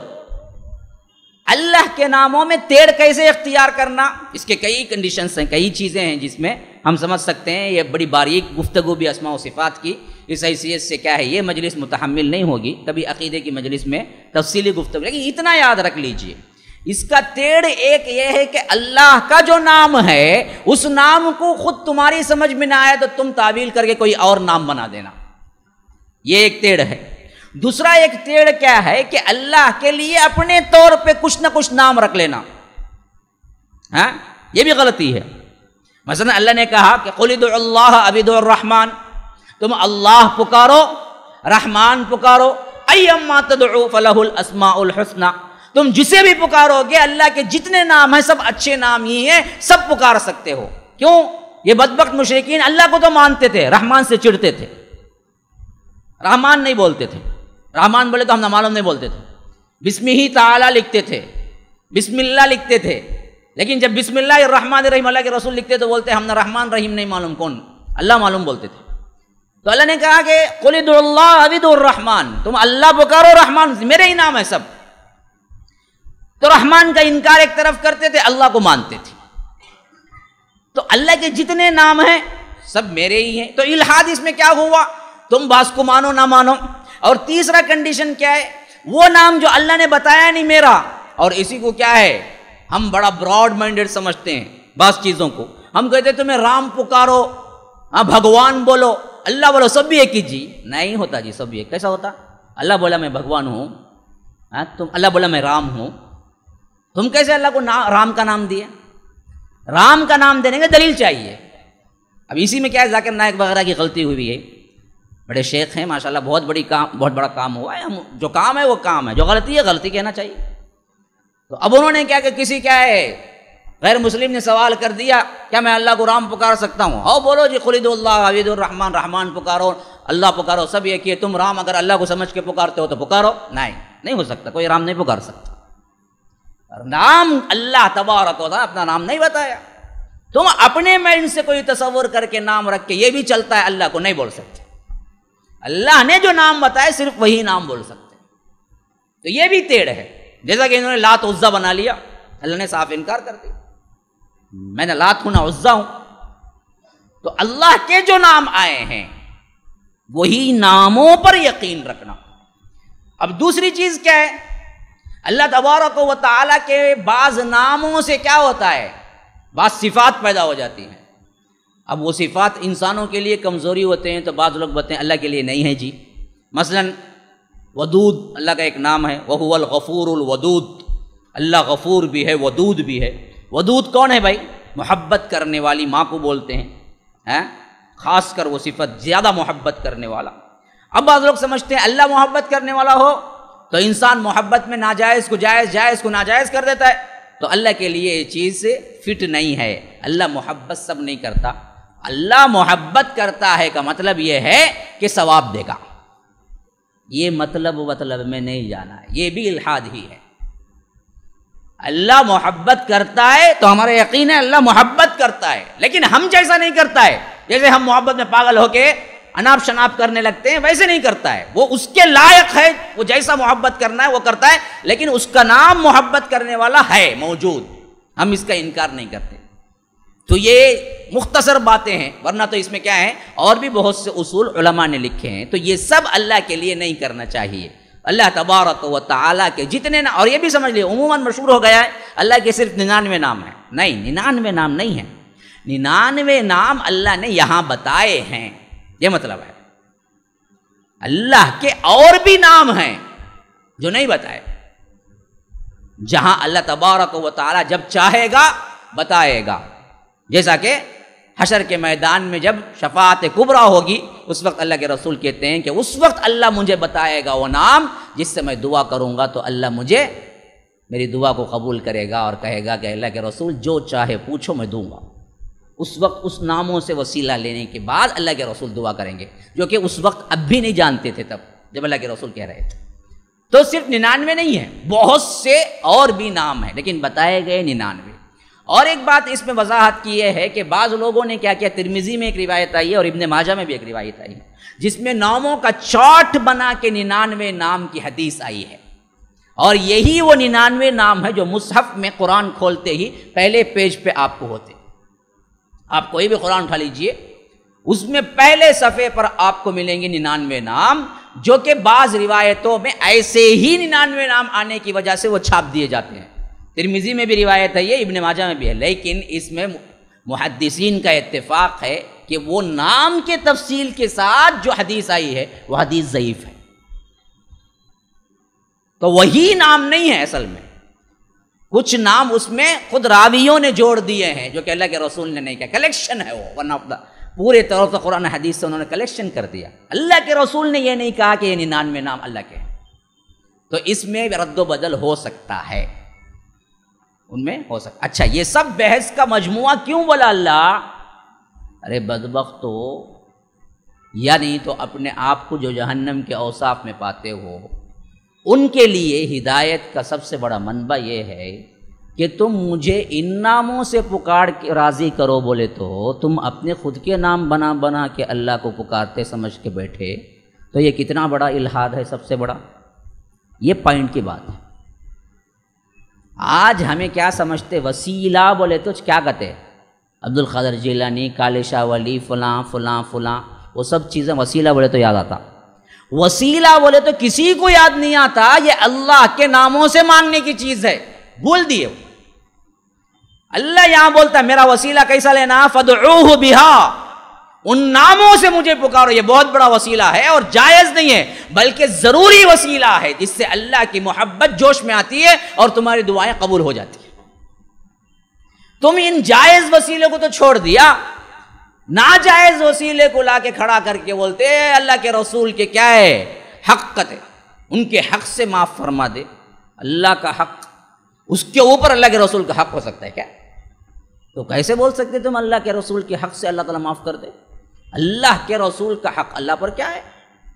اللہ کے ناموں میں ٹیڑھ کیسے اختیار کرنا؟ اس کے کئی کنڈیشنز ہیں، کئی چیزیں ہیں جس میں ہم سمجھ سکتے ہیں، یہ بڑی باریک گفتگو بھی اسماء و صفات کی، اس حیثیت سے کیا ہے یہ مجلس متحمل نہیں ہوگی، کبھی عقیدے کی مجلس میں تفصیلی گفتگو، لیکن اتنا یاد رکھ لیجئے اس کا ٹیڑھ ایک یہ ہے کہ اللہ کا جو نام ہے اس نام کو خود تمہاری سمجھ میں نہ آیا تو تم تعویل کر کے کوئی اور نام بنا دینا، یہ ایک ٹیڑھ ہے۔ دوسرا ایک ٹیڑھ کیا ہے کہ اللہ کے لیے اپنے طور پہ کچھ نہ کچھ نام رکھ لینا، ہاں یہ بھی غلطی ہے۔ مثلا اللہ نے کہا کہ قل ادعوا اللہ او ادعوا الرحمن، تم اللہ پکارو رحمان پکارو، ایما تدعو فلہ الاسماء الحسنی، تم جسے بھی پکارو گے اللہ کے جتنے نام ہیں سب اچھے نام ہی ہیں، سب پکار سکتے ہو۔ کیوں؟ یہ بدبخت مشرکین اللہ کو تو مانتے تھے، رحمان سے چڑھتے تھے، رحمان نہیں بولتے تھے، رحمان بولے تو ہم نہ معلوم نہیں بولتے تھے، بسم ہی تعالی لکھتے تھے، بسم اللہ لکھتے تھے، لیکن جب بسم اللہ الرحمن الرحیم اللہ کے رسول لکھتے تو بولتے ہم نہ رحمان رحیم نہیں معلوم کون، اللہ معلوم بولتے تھے۔ تو اللہ نے کہا کہ قل ادعوا اللہ او ادعوا الرحمن، تم اللہ پکارو رحمان، میرے ہی نام ہے سب۔ تو رحمان کا انکار ایک طرف کرتے تھے، اللہ کو مانتے تھے۔ تو اللہ کے جتنے نام ہیں سب میرے ہی ہیں، تو الحاد اس میں کیا ہوا؟ تم بعض کو مانو نہ مانو۔ اور تیسرا کنڈیشن کیا ہے؟ وہ نام جو اللہ نے بتایا نہیں میرا، اور اسی کو کیا ہے ہم بڑا براڈ مائنڈڈ سمجھتے ہیں بعض چیزوں کو، ہم کہتے ہیں تمہیں رام پکارو، ہاں بھگوان بولو، اللہ بولو، سب بھی ایک ہی۔ جی نہیں ہوتا جی، سب بھی ایک کیسا ہوتا؟ اللہ بولا میں بھگوان ہوں، ہاں تم اللہ بولا میں رام ہوں، تم کیسے اللہ کو رام کا نام دیا؟ رام کا نام دینے کے دلیل چاہیے۔ اب اسی میں کیا ہے ذاکر نائک وغیرہ کی غلطی ہوئی ہے، بڑے شیخ ہیں ماشاءاللہ، بہت بڑی کام بہت بڑا کام ہوا ہے، ہم جو کام ہے وہ کام ہے، جو غلطی ہے غلطی کہنا چاہیے۔ تو اب انہوں نے کیا کہ کسی کیا ہے غیر مسلم نے سوال کر دیا کیا میں اللہ کو رام پکار سکتا ہوں؟ او بولو جی قل ادعوا اللہ او ادعوا الرحمن، رحمان پکارو اللہ پکارو، سب یہ کہ تم رام اگر اللہ کو سمجھ کے پکارتے ہو تو پکارو، نہیں نہیں ہو سکتا، کوئی رام نہیں پکار سکتا۔ نام اللہ تبارک و تعالیٰ اپنا نام نہیں بتایا، تم اپنے مائنڈ سے کوئی تصور کر کے نام رکھ کے یہ بھی چلتا ہے اللہ کو نہیں بول سکتے، اللہ نے جو نام بتایا صرف وہی نام بول سکتے۔ تو یہ بھی ٹیڑھ ہے، جیسا کہ انہوں نے لات عزا بنا لیا، اللہ نے صاف انکار کر دیا، میں نے لات ہوں نہ عزا ہوں۔ تو اللہ کے جو نام آئے ہیں وہی ناموں پر یقین رکھنا۔ اب دوسری چیز کیا ہے؟ اللہ تبارک و تعالیٰ کے بعض ناموں سے کیا ہوتا ہے؟ بعض صفات پیدا ہو جاتی ہیں۔ اب وہ صفات انسانوں کے لیے کمزوری ہوتے ہیں تو بعض لوگ بولتے ہیں اللہ کے لیے نہیں ہے جی۔ مثلا ودود اللہ کا ایک نام ہے، وَهُوَ الْغَفُورُ الْوَدُودُ، اللہ غفور بھی ہے ودود بھی ہے۔ ودود کون ہے بھائی؟ محبت کرنے والی ماں کو بولتے ہیں، خاص کر وہ صفت زیادہ محبت کرنے والا۔ اب بعض لوگ سمجھتے ہیں اللہ محبت کرنے والا ہو تو انسان محبت میں ناجائز کو جائز، جائز کو ناجائز کر دیتا ہے، تو اللہ کے لیے یہ چیز فٹ نہیں ہے، اللہ محبت سب نہیں کرتا۔ اللہ محبت کرتا ہے کا مطلب یہ ہے کہ ثواب دے گا، یہ مطلب مطلب میں نہیں جانا ہے، یہ بھی الحاد ہی ہے۔ اللہ محبت کرتا ہے تو ہمارا یقین ہے اللہ محبت کرتا ہے، لیکن ہم جیسا نہیں کرتا ہے، جیسے ہم محبت میں پاگل ہو کے اناپ شناپ کرنے لگتے ہیں ویسے نہیں کرتا ہے، وہ اس کے لائق ہے، وہ جیسا محبت کرنا ہے وہ کرتا ہے، لیکن اس کا نام محبت کرنے والا ہے موجود، ہم اس کا انکار نہیں کرتے۔ تو یہ مختصر باتیں ہیں، ورنہ تو اس میں کیا ہے اور بھی بہت سے اصول علماء نے لکھے ہیں، تو یہ سب اللہ کے لیے نہیں کرنا چاہیے۔ اللہ تبارک و تعالیٰ کے جتنے نام، اور یہ بھی سمجھ لیے عموماً مشہور ہو گیا ہے اللہ کے صرف ننانوے نام ہیں، نہیں، ننانوے نام نہیں ہیں، ننانوے نام اللہ نے یہاں بتائے ہیں، یہ مطلب ہے اللہ کے اور بھی نام ہیں جو نہیں بتائے، جہاں اللہ تبارک و تعالیٰ جب چاہے گا بتائے گا، جیسا کہ حشر کے میدان میں جب شفاعت کبریٰ ہوگی اس وقت اللہ کے رسول کہتے ہیں کہ اس وقت اللہ مجھے بتائے گا وہ نام جس سے میں دعا کروں گا تو اللہ مجھے میری دعا کو قبول کرے گا اور کہے گا کہ اللہ کے رسول جو چاہے پوچھو میں دوں گا۔ اس وقت اس ناموں سے وسیلہ لینے کے بعد اللہ کے رسول دعا کریں گے، جو کہ اس وقت اب بھی نہیں جانتے تھے تب جب اللہ کے رسول کہہ رہے تھے۔ تو صرف ننانوے نہیں ہیں، بہت سے اور بھی نام ہیں لیکن بتائے گئے ننانوے۔ اور ایک بات اس میں وضاحت کی یہ ہے کہ بعض لوگوں نے کیا کیا، ترمذی میں ایک روایت آئی ہے اور ابن ماجہ میں بھی ایک روایت آئی ہے جس میں ناموں کا چارٹ بنا کے ننانوے نام کی حدیث آئی ہے، اور یہی وہ ننانوے نام ہے جو مصحف میں قرآن کھولتے ہی پہلے پیج پہ آپ کو ہوتے۔ آپ کوئی بھی قرآن اٹھا لیجئے، اس میں پہلے صفحے پر آپ کو ملیں گے ننانوے نام، جو کہ بعض روایتوں میں ایسے ہی ننانوے نام آنے کی وجہ سے وہ چھاپ دیے جاتے ہیں۔ ترمذی میں بھی روایت ہے، یہ ابن ماجہ میں بھی ہے، لیکن اس میں محدثین کا اتفاق ہے کہ وہ نام کے تفصیل کے ساتھ جو حدیث آئی ہے وہ حدیث ضعیف ہے، تو وہی نام نہیں ہے اصل میں، کچھ نام اس میں خود راویوں نے جوڑ دیے ہیں جو کہ اللہ کے رسول نے نہیں کیا، کلیکشن ہے وہ، ورنہ پورے طور پر قرآن حدیث سے انہوں نے کلیکشن کر دیا۔ اللہ کے رسول نے یہ نہیں کہا کہ یہ ننانوے نام اللہ کے ہیں، تو اس میں رد و بدل ہو سکتا ہے، ان میں ہو سکتا۔ اچھا، یہ سب بحث کا مجموعہ کیوں بولا اللہ؟ ارے بدبخت تو یعنی تو اپنے آپ کو جو جہنم کے اوصاف میں پاتے ہو، ان کے لیے ہدایت کا سب سے بڑا منبع یہ ہے کہ تم مجھے ان ناموں سے پکار کے راضی کرو بولے تو تم اپنے خود کے نام بنا بنا کے اللہ کو پکارتے سمجھ کے بیٹھے، تو یہ کتنا بڑا الحاد ہے، سب سے بڑا۔ یہ پوائنٹ کی بات ہے۔ آج ہمیں کیا سمجھتے، وسیلہ بولے تو کیا کہتے، عبد القادر جیلانی، کالے شاہ ولی، فلاں فلاں فلاں، وہ سب چیزیں وسیلہ بولے تو یاد آتا۔ وسیلہ بولے تو کسی کو یاد نہیں آتا یہ اللہ کے ناموں سے مانگنے کی چیز ہے، بھول دیے۔ اللہ یہاں بولتا ہے میرا وسیلہ کیسا لینا، فدعوہ بہا، ان ناموں سے مجھے پکارو، یہ بہت بڑا وسیلہ ہے اور جائز نہیں ہے بلکہ ضروری وسیلہ ہے جس سے اللہ کی محبت جوش میں آتی ہے اور تمہاری دعائیں قبول ہو جاتی ہیں۔ تم ان جائز وسیلے کو تو چھوڑ دیا، ناجائز وسیلے کو لا کے کھڑا کر کے بولتے اللہ کے رسول کے کیا ہے حقت ہے، ان کے حق سے معاف فرما دے۔ اللہ کا حق، اس کے اوپر اللہ کے رسول کا حق ہو سکتا ہے کیا؟ تو کیسے بول سکتے تم اللہ کے رسول کے حق سے اللہ تعالیٰ معاف کر دے؟ اللہ کے رسول کا حق اللہ پر کیا ہے؟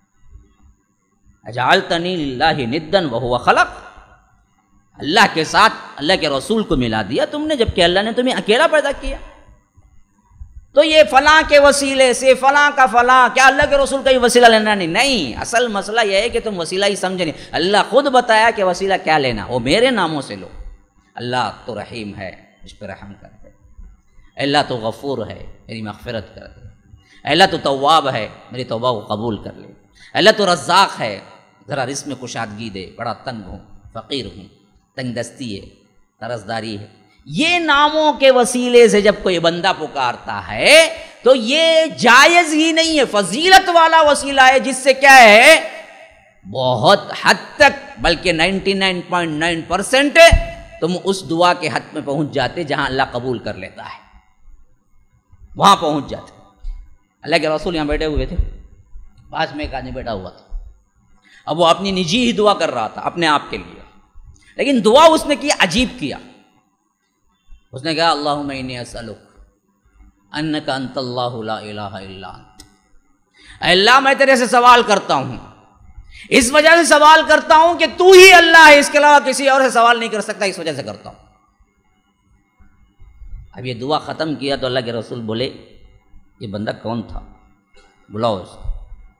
اجعلتنی للہ ندا وہو خلق، اللہ کے ساتھ اللہ کے رسول کو ملا دیا تم نے، جبکہ اللہ نے تمہیں اکیلا پیدا کیا۔ تو یہ فلاں کے وسیلے سے فلاں کا فلاں، کیا اللہ کے رسول کا ہی وسیلہ لینا نہیں؟ نہیں، اصل مسئلہ یہ ہے کہ تم وسیلہ ہی سمجھے نہیں۔ اللہ خود بتایا کہ وسیلہ کیا لینا، وہ میرے ناموں سے لو۔ اللہ تو رحیم ہے، اس پہ رحم کر دے۔ اللہ تو غفور ہے، میری مغفرت کر دے۔ اللہ تو تواب ہے، میری توبہ کو قبول کر لے۔ اللہ تو رزاق ہے، ذرا رزق میں کشادگی دے، بڑا تنگ ہوں، فقیر ہوں، تنگ دستی ہے، قرضداری ہے۔ یہ ناموں کے وسیلے سے جب کوئی بندہ پکارتا ہے تو یہ جائز ہی نہیں ہے، فضیلت والا وسیلہ ہے جس سے کیا ہے بہت حد تک بلکہ ninety nine point nine percent تم اس دعا کے حد میں پہنچ جاتے جہاں اللہ قبول کر لیتا ہے، وہاں پہنچ جاتے۔ اللہ کے رسول یہاں بیٹھے ہوئے تھے، پاس میں ایک آدمی بیٹھا ہوا تھا، اب وہ اپنی نجی ہی دعا کر رہا تھا اپنے آپ کے لیے، لیکن دعا اس نے کی عجیب کیا۔ اس نے کہا اللہم انی اسألک انک انت اللہ لا الہ الا انت، اے اللہ میں تیرے سے سوال کرتا ہوں، اس وجہ سے سوال کرتا ہوں کہ تو ہی اللہ ہے، اس کے علاوہ کسی اور سے سوال نہیں کر سکتا، اس وجہ سے کرتا ہوں۔ اب یہ دعا ختم کیا تو اللہ کے رسول بولے یہ بندہ کون تھا، بلاؤ اس کو۔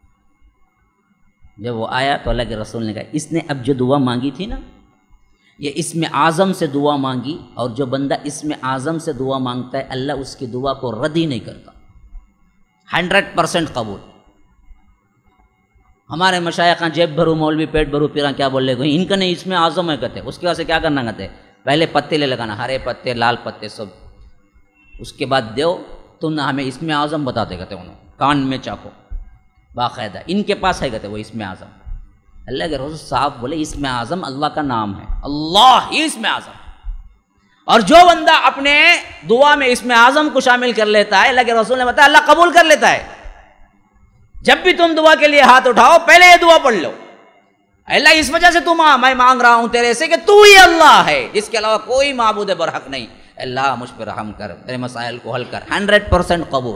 جب وہ آیا تو اللہ کے رسول نے کہا اس نے اب جو دعا مانگی تھی نا، یہ اسم اعظم سے دعا مانگی، اور جو بندہ اسم اعظم سے دعا مانگتا ہے اللہ اس کی دعا کو رد ہی نہیں کرتا، ہنڈریڈ پرسینٹ قبول۔ ہمارے مشائخ جیب بھرو مولوی پیٹ بھرو پیرا کیا بول رہے، ان کا نہیں اسم اعظم ہے کہتے، اس کی وجہ سے کیا کرنا کہتے، پہلے پتے لے لگانا، ہرے پتے لال پتے سب، اس کے بعد دیو تم نہ ہمیں اسم اعظم بتاتے کہتے، انہوں کان میں چاقو باقاعدہ ان کے پاس ہے کہتے وہ اسم اعظم۔ اللہ کے رسول صاحب بولے اسم اعظم اللہ کا نام ہے، اللہ ہی اسم اعظم، اور جو بندہ اپنے دعا میں اسم اعظم کو شامل کر لیتا ہے اللہ کے رسول نے بتایا اللہ قبول کر لیتا ہے۔ جب بھی تم دعا کے لیے ہاتھ اٹھاؤ پہلے یہ دعا پڑھ لو، اللہ اس وجہ سے تم میں مانگ رہا ہوں تیرے سے کہ تو ہی اللہ ہے، جس کے علاوہ کوئی معبود برحق نہیں، اللہ مجھ پہ رحم کر، میرے مسائل کو حل کر، ہنڈریڈ پرسینٹ قبول۔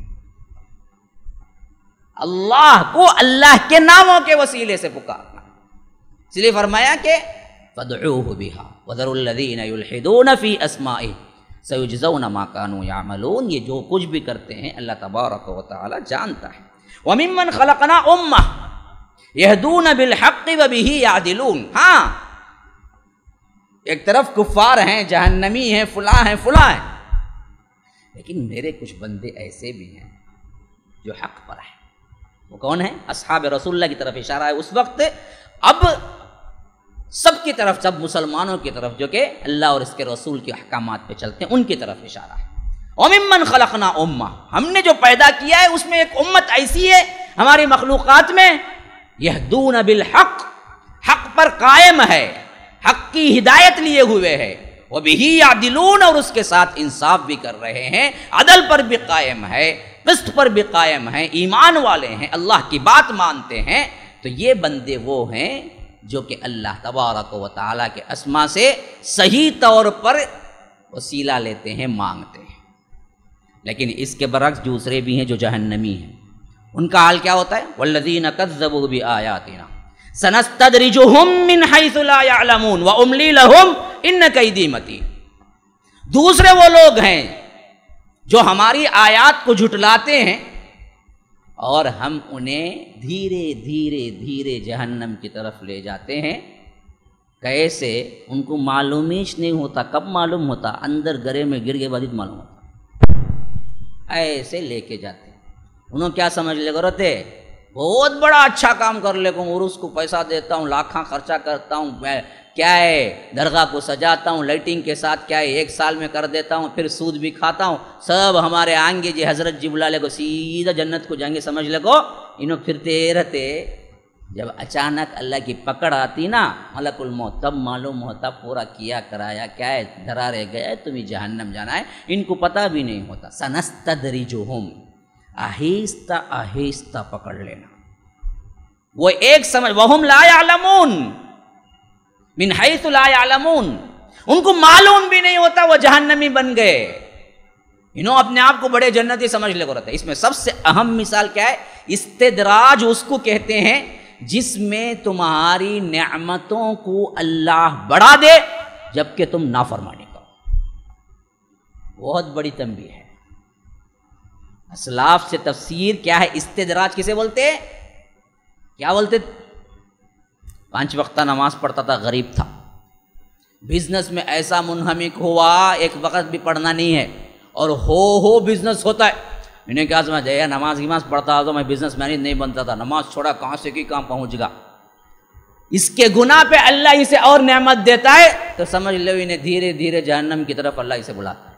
اللہ کو اللہ کے ناموں کے وسیلے سے پکارنا، اس لیے فرمایا کہ فَادْعُوهُ بِهَا وَذَرُوا الَّذِينَ يُلْحِدُونَ فِي أَسْمَائِهِ سَيُجْزَوْنَ مَا كَانُوا يَعْمَلُونَ، یہ جو کچھ بھی کرتے ہیں اللہ تبارک و تعالی جانتا ہے۔ وَمِمَّنْ خَلَقْنَا أُمَّةً يَهْدُونَ بِالْحَقِّ وَبِهِ يَعْدِلُونَ، ہاں ایک طرف کفار ہیں، جہنمی ہیں، فلاں ہیں فلاں ہیں، لیکن میرے کچھ بندے ایسے بھی ہیں جو حق پر ہیں۔ وہ کون ہیں؟ اصحاب رسول اللہ کی طرف اشارہ ہے اس وقت، اب سب کی طرف، سب مسلمانوں کی طرف جو کہ اللہ اور اس کے رسول کے احکامات پہ چلتے ہیں ان کی طرف اشارہ ہے۔ وَمِمَّنْ خَلَقْنَا أُمَّةً، ہم نے جو پیدا کیا ہے اس میں ایک امت ایسی ہے ہماری مخلوقات میں، یہدون بالحق، حق پر قائم ہے، حق کی ہدایت لیے ہوئے ہے، وَبِهِ يَعْدِلُونَ، اور اس کے ساتھ انصاف بھی کر رہے ہیں، عدل پر بھی قائم ہے، قسط پر بھی قائم ہیں، ایمان والے ہیں، اللہ کی بات مانتے ہیں، تو یہ بندے وہ ہیں جو کہ اللہ تبارک و تعالیٰ کے اسما سے صحیح طور پر وسیلہ لیتے ہیں، مانگتے ہیں۔ لیکن اس کے برعکس دوسرے بھی ہیں جو جہنمی ہیں، ان کا حال کیا ہوتا ہے؟ وَالَّذِينَ كَذَّبُوا بِآيَاتِنَا سَنَسْتَدْرِجُهُم مِّنْ حَيْثُ لَا يَعْلَمُونَ وَأُمْلِي لَهُمْ إِنَّ كَيْدِي مَتِينٌ، دوسرے وہ لوگ ہیں جو ہماری آیات کو جھٹلاتے ہیں اور ہم انہیں دھیرے دھیرے دھیرے جہنم کی طرف لے جاتے ہیں۔ کیسے؟ ان کو معلوم ہی نہیں ہوتا، کب معلوم ہوتا؟ اندر گرے میں گر کے بعد معلوم ہوتا، ایسے لے کے جاتے ہیں۔ انہوں کیا سمجھ لے گا رہتے بہت بڑا اچھا کام کر لے گا، اور اس کو پیسہ دیتا ہوں، لاکھاں خرچہ کرتا ہوں، میں کیا ہے درگاہ کو سجاتا ہوں، لائٹنگ کے ساتھ کیا ہے ایک سال میں کر دیتا ہوں، پھر سود بھی کھاتا ہوں، سب ہمارے آئیں گے جی حضرت جی بلا لے کو سیدھا جنت کو جائیں گے، سمجھ لے کو انہوں پھرتے رہتے۔ جب اچانک اللہ کی پکڑ آتی نا ملک الموت، تب معلوم ہوتا پورا کیا کرایا کیا ہے، دھرا رہ گیا ہے، تمہیں جہنم جانا ہے، ان کو پتہ بھی نہیں ہوتا۔ سنستدرجہم، آہستہ آہستہ پکڑ لینا، وہ ایک سمجھ، وہم لا یعلمون من حیث لا یعلمون، ان کو معلوم بھی نہیں ہوتا وہ جہنمی بن گئے، انہوں اپنے آپ کو بڑے جنتی سمجھ لے کو رہتے۔ اس میں سب سے اہم مثال کیا ہے؟ استدراج اس کو کہتے ہیں جس میں تمہاری نعمتوں کو اللہ بڑھا دے جبکہ تم نافرمانی کرو، بہت بڑی تنبیہ ہے۔ اسلاف سے تفسیر کیا ہے استدراج کسے بولتے؟ کیا بولتے؟ پانچ وقتہ نماز پڑھتا تھا، غریب تھا، بزنس میں ایسا منہمک ہوا ایک وقت بھی پڑھنا نہیں ہے، اور ہو ہو بزنس ہوتا ہے، انہیں کیا سمجھ ہے نماز نماز پڑھتا تو میں بزنس مین نہیں بنتا تھا، نماز چھوڑا کہاں سے کی کہاں پہنچ گا، اس کے گناہ پہ اللہ اسے اور نعمت دیتا ہے تو سمجھ لو انہیں دھیرے دھیرے جہنم کی طرف اللہ اسے بلاتا ہے۔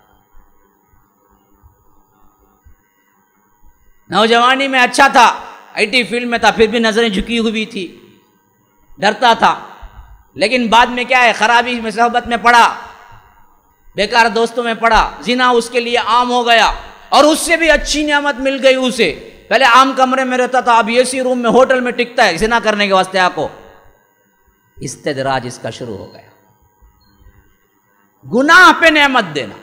نوجوانی میں اچھا تھا، آئی ٹی فیلڈ میں تھا، پھر بھی نظریں جھکی ہوئی تھی، ڈرتا تھا، لیکن بعد میں کیا ہے خرابی میں صحبت میں پڑا، بیکار دوستوں میں پڑا، زنا اس کے لیے عام ہو گیا، اور اس سے بھی اچھی نعمت مل گئی اسے، پہلے عام کمرے میں رہتا تھا اب اے سی روم میں ہوٹل میں ٹکتا ہے زنا کرنے کے واسطے، آپ کو استدراج اس کا شروع ہو گیا، گناہ پہ نعمت دینا۔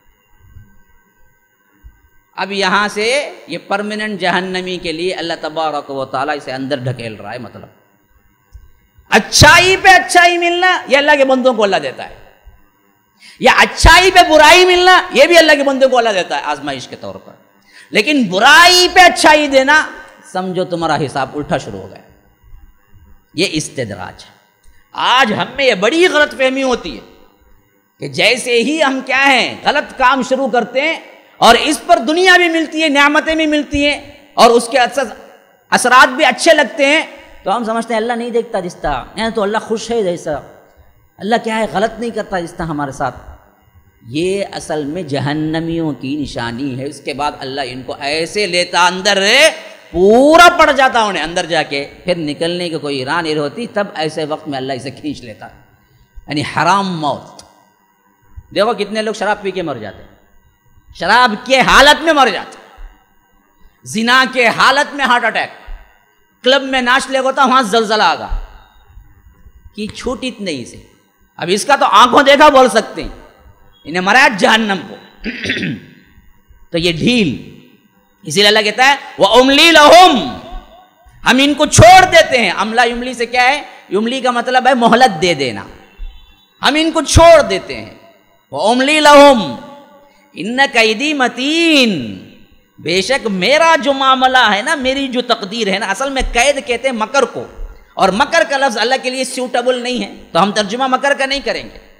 اب یہاں سے یہ پرماننٹ جہنمی کے لیے اللہ تبارک و تعالیٰ اسے اندر ڈھکیل رہا ہے۔ مطلب اچھائی پہ اچھائی ملنا یہ اللہ کے بندوں کو اللہ دیتا ہے، یا اچھائی پہ برائی ملنا یہ بھی اللہ کے بندوں کو اللہ دیتا ہے آزمائش کے طور پر۔ لیکن برائی پہ اچھائی دینا سمجھو تمہارا حساب الٹا شروع ہو گیا. یہ استدراج ہے. آج ہم میں یہ بڑی غلط فہمی ہوتی ہے کہ جیسے ہی ہم کیا ہیں غلط کام شروع کرتے ہیں اور اس پر دنیا بھی ملتی ہے، نعمتیں بھی ملتی ہیں اور اس کے اثرات بھی اچھے لگتے ہیں، تو ہم سمجھتے ہیں اللہ نہیں دیکھتا جس طرح، تو اللہ خوش ہے جیسا، اللہ کیا ہے غلط نہیں کرتا جس طرح ہمارے ساتھ. یہ اصل میں جہنمیوں کی نشانی ہے. اس کے بعد اللہ ان کو ایسے لیتا اندر، پورا پڑ جاتا انہیں اندر جا کے، پھر نکلنے کی کوئی راہ نہیں ہوتی. تب ایسے وقت میں اللہ اسے کھینچ لیتا، یعنی حرام موت. دیکھو کتنے لوگ شراب پی کے مر جاتے ہیں، شراب کے حالت میں مر جاتے ہیں، زنا کے حالت میں ہارٹ اٹیک، کلب میں ناچ لے گا وہاں زلزلہ آگا کی چھوٹ اتنے ہی سے. اب اس کا تو آنکھوں دیکھا بول سکتے ہیں، انہیں مرایا جہنم کو. تو یہ ڈھیل، اسی لیے اللہ کہتا ہے وَأُمْلِي لَهُمْ، ہم ان کو چھوڑ دیتے ہیں. املا یملی سے کیا ہے؟ یملی کا مطلب ہے مہلت دے دینا. ہم ان کو چھوڑ دیتے ہیں. وَأُمْلِي لَهُمْ إِنَّ كَيْدِي مَتِينٌ، بے شک میرا جو معاملہ ہے نا، میری جو تقدیر ہے نا، اصل میں قید کہتے ہیں مکر کو، اور مکر کا لفظ اللہ کے لیے سیوٹیبل نہیں ہے، تو ہم ترجمہ مکر کا نہیں کریں گے.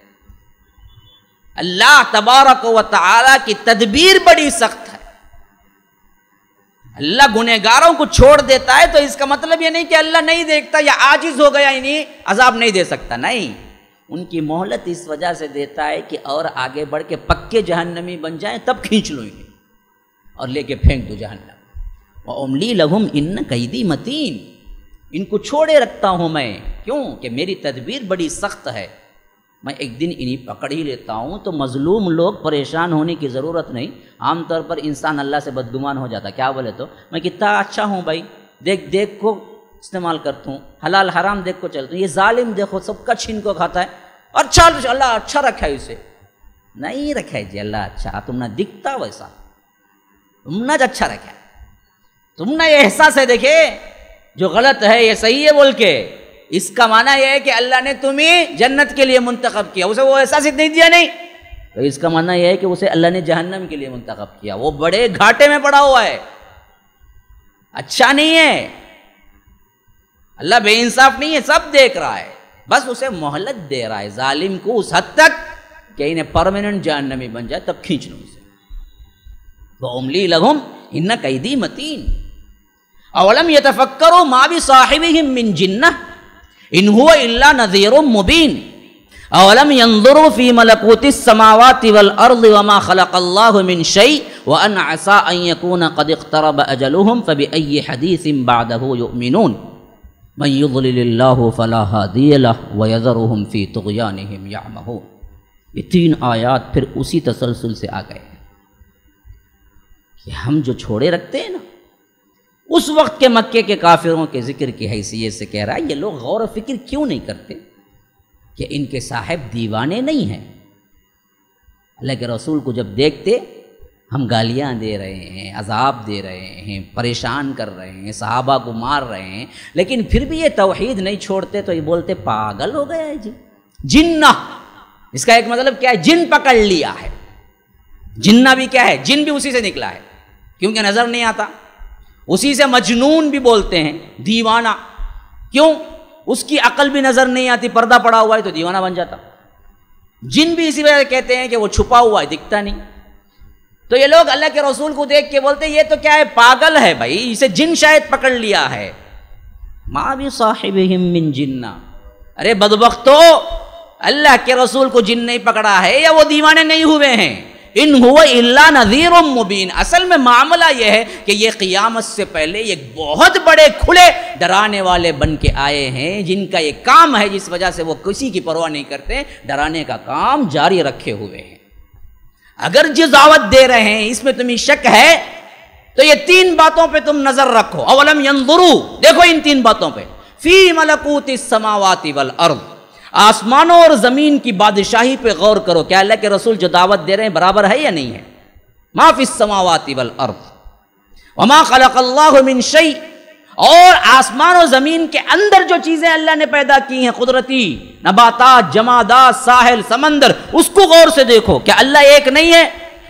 اللہ تبارک و تعالی کی تدبیر بڑی سخت ہے. اللہ گنہگاروں کو چھوڑ دیتا ہے تو اس کا مطلب یہ نہیں کہ اللہ نہیں دیکھتا یا عاجز ہو گیا یعنی عذاب نہیں دے سکتا، نہیں. ان کی مہلت اس وجہ سے دیتا ہے کہ اور آگے بڑھ کے پکے جہنمی بن جائیں، تب کھینچ لو انہیں اور لے کے پھینک دو جہنم. وَأُمْلِي لَهُمْ إِنَّ كَيْدِي مَتِينٌ، ان کو چھوڑے رکھتا ہوں میں، کیوں کہ میری تدبیر بڑی سخت ہے. میں ایک دن انہیں پکڑ ہی لیتا ہوں. تو مظلوم لوگ پریشان ہونے کی ضرورت نہیں. عام طور پر انسان اللہ سے بدگمان ہو جاتا، کیا بولے تو میں کتنا اچھا ہوں بھائی، دیکھ دیکھ کو استعمال کرتا ہوں، حلال حرام دیکھ کو چلتا ہوں. یہ ظالم دیکھو سب کا چھین کو کھاتا ہے، اچھا اللہ اچھا رکھا ہے اسے. نہیں رکھا ہے جی اللہ اچھا، تم نہ دکھتا ویسا، تم نہ اچھا رکھا ہے، تم نہ یہ احساس ہے دیکھے جو غلط ہے یہ صحیح ہے بول کے. اس کا معنی یہ ہے کہ اللہ نے تمہیں جنت کے لیے منتخب کیا، اسے وہ احساس نہیں دیا نہیں، تو اس کا معنی یہ ہے کہ اسے اللہ نے جہنم کے لیے منتخب کیا. وہ بڑے گھاٹے میں پڑا ہوا ہے، اچھا نہیں ہے. اللہ بے انصاف نہیں ہے، سب دیکھ رہا ہے، بس اسے مہلت دے رہا ہے ظالم کو اس حد تک کہ انہیں پرماننٹ جہنمی بن جائے، تب کھینچ لو اسے. وَأُمْلِي لَهُمْ إِنَّ كَيْدِي مَتِينٌ أَوَلَمْ يَتَفَكَّرُوا مَا بِصَاحِبِهِم مِّن جِنَّةٍ إِنْ هُوَ إِلَّا نَذِيرٌ مُّبِينٌ أَوَلَمْ يَنظُرُوا فِي مَلَكُوتِ السَّمَاوَاتِ وَالْأَرْضِ وَمَا خَلَقَ اللَّهُ مِن شَيْءٍ وَأَنْ عَسَىٰ أَن يَكُونَ قَدِ اقْتَرَبَ أَجَلُهُم فَبِأَيِّ حَدِيثٍ بَعْدَهُ يُؤْمِنُونَ مَن يُضْلِلِ اللَّهُ فَلَا هَادِيَ لَهُ وَيَذَرُهُمْ فِي طُغْيَانِهِمْ يَعْمَهُونَ. یہ تین آیات پھر اسی تسلسل سے آ گئے کہ ہم جو چھوڑے رکھتے ہیں نا، اس وقت کے مکے کے کافروں کے ذکر کی حیثیت سے کہہ رہا ہے یہ لوگ غور و فکر کیوں نہیں کرتے کہ ان کے صاحب دیوانے نہیں ہیں. اللہ کے رسول کو جب دیکھتے ہم گالیاں دے رہے ہیں، عذاب دے رہے ہیں، پریشان کر رہے ہیں، صحابہ کو مار رہے ہیں، لیکن پھر بھی یہ توحید نہیں چھوڑتے، تو یہ بولتے پاگل ہو گیا ہے جی. جنہ، اس کا ایک مطلب کیا ہے؟ جن پکڑ لیا ہے. جنہ بھی کیا ہے؟ جن بھی اسی سے نکلا ہے، کیونکہ نظر نہیں آتا. اسی سے مجنون بھی بولتے ہیں، دیوانہ. کیوں؟ اس کی عقل بھی نظر نہیں آتی، پردہ پڑا ہوا ہے تو دیوانہ بن جاتا. جن بھی اسی وجہ سے کہتے ہیں کہ وہ چھپا ہوا ہے، دکھتا نہیں. تو یہ لوگ اللہ کے رسول کو دیکھ کے بولتے ہیں یہ تو کیا ہے؟ پاگل ہے بھائی، اسے جن شاید پکڑ لیا ہے. ما بصاحبہم من جنہ، ارے بدبختو، اللہ کے رسول کو جن نہیں پکڑا ہے یا وہ دیوانے نہیں ہوئے ہیں. ان هو الا نذیر مبین. اصل میں معاملہ یہ ہے کہ یہ قیامت سے پہلے ایک بہت بڑے کھلے ڈرانے والے بن کے آئے ہیں، جن کا یہ کام ہے، جس وجہ سے وہ کسی کی پرواہ نہیں کرتے، ڈرانے کا کام جاری رکھے ہوئے ہیں. اگر جو دعوت دے رہے ہیں اس میں تمہیں شک ہے تو یہ تین باتوں پہ تم نظر رکھو. اولم ينظروا، دیکھو ان تین باتوں پہ. فی ملکوت السماوات والارض، آسمانوں اور زمین کی بادشاہی پہ غور کرو. کیا اللہ کے رسول جو دعوت دے رہے ہیں برابر ہے یا نہیں ہے؟ ما فی السماوات والارض وما خلق اللہ من شیء، اور آسمان و زمین کے اندر جو چیزیں اللہ نے پیدا کی ہیں، قدرتی نباتات، جمادات، ساحل، سمندر، اس کو غور سے دیکھو. کیا اللہ ایک نہیں ہے؟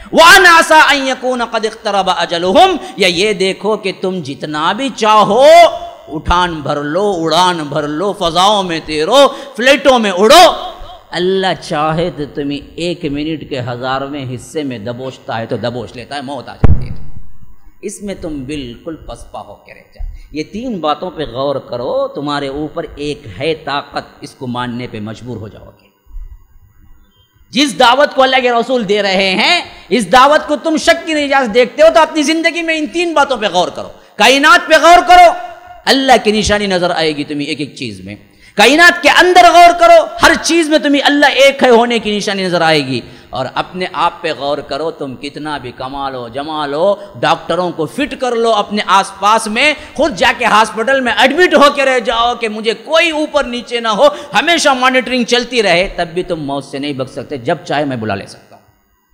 وَأَنْ عَسَىٰ أَن يَكُونَ قَدِ اقْتَرَبَ أَجَلُهُمْ، یا یہ دیکھو کہ تم جتنا بھی چاہو اٹھان بھر لو، اڑان بھر لو، فضاؤں میں تیرو، فلیٹوں میں اڑو، اللہ چاہے تو تمہیں ایک منٹ کے ہزارویں حصے میں دبوچتا ہے تو دبوچ لیتا ہے، موت آ جاتی ہے، اس میں تم بالکل پسپا ہو کے رہ جاؤ۔ یہ تین باتوں پہ غور کرو، تمہارے اوپر ایک ہے طاقت، اس کو ماننے پہ مجبور ہو جاؤ گے۔ جس دعوت کو اللہ کے رسول دے رہے ہیں، اس دعوت کو تم شک کی اجازت دیکھتے ہو تو اپنی زندگی میں ان تین باتوں پہ غور کرو۔ کائنات پہ غور کرو، اللہ کی نشانی نظر آئے گی تمہیں ایک ایک چیز میں۔ کائنات کے اندر غور کرو، ہر چیز میں تمہیں اللہ ایک ہے ہونے کی نشانی نظر آئے گی۔ اور اپنے آپ پہ غور کرو، تم کتنا بھی کمال ہو جمال ہو، ڈاکٹروں کو فٹ کر لو اپنے آس پاس میں، خود جا کے ہاسپٹل میں ایڈمٹ ہو کے رہ جاؤ کہ مجھے کوئی اوپر نیچے نہ ہو، ہمیشہ مانیٹرنگ چلتی رہے، تب بھی تم موت سے نہیں بچ سکتے، جب چاہے میں بلا لے سکتا ہوں۔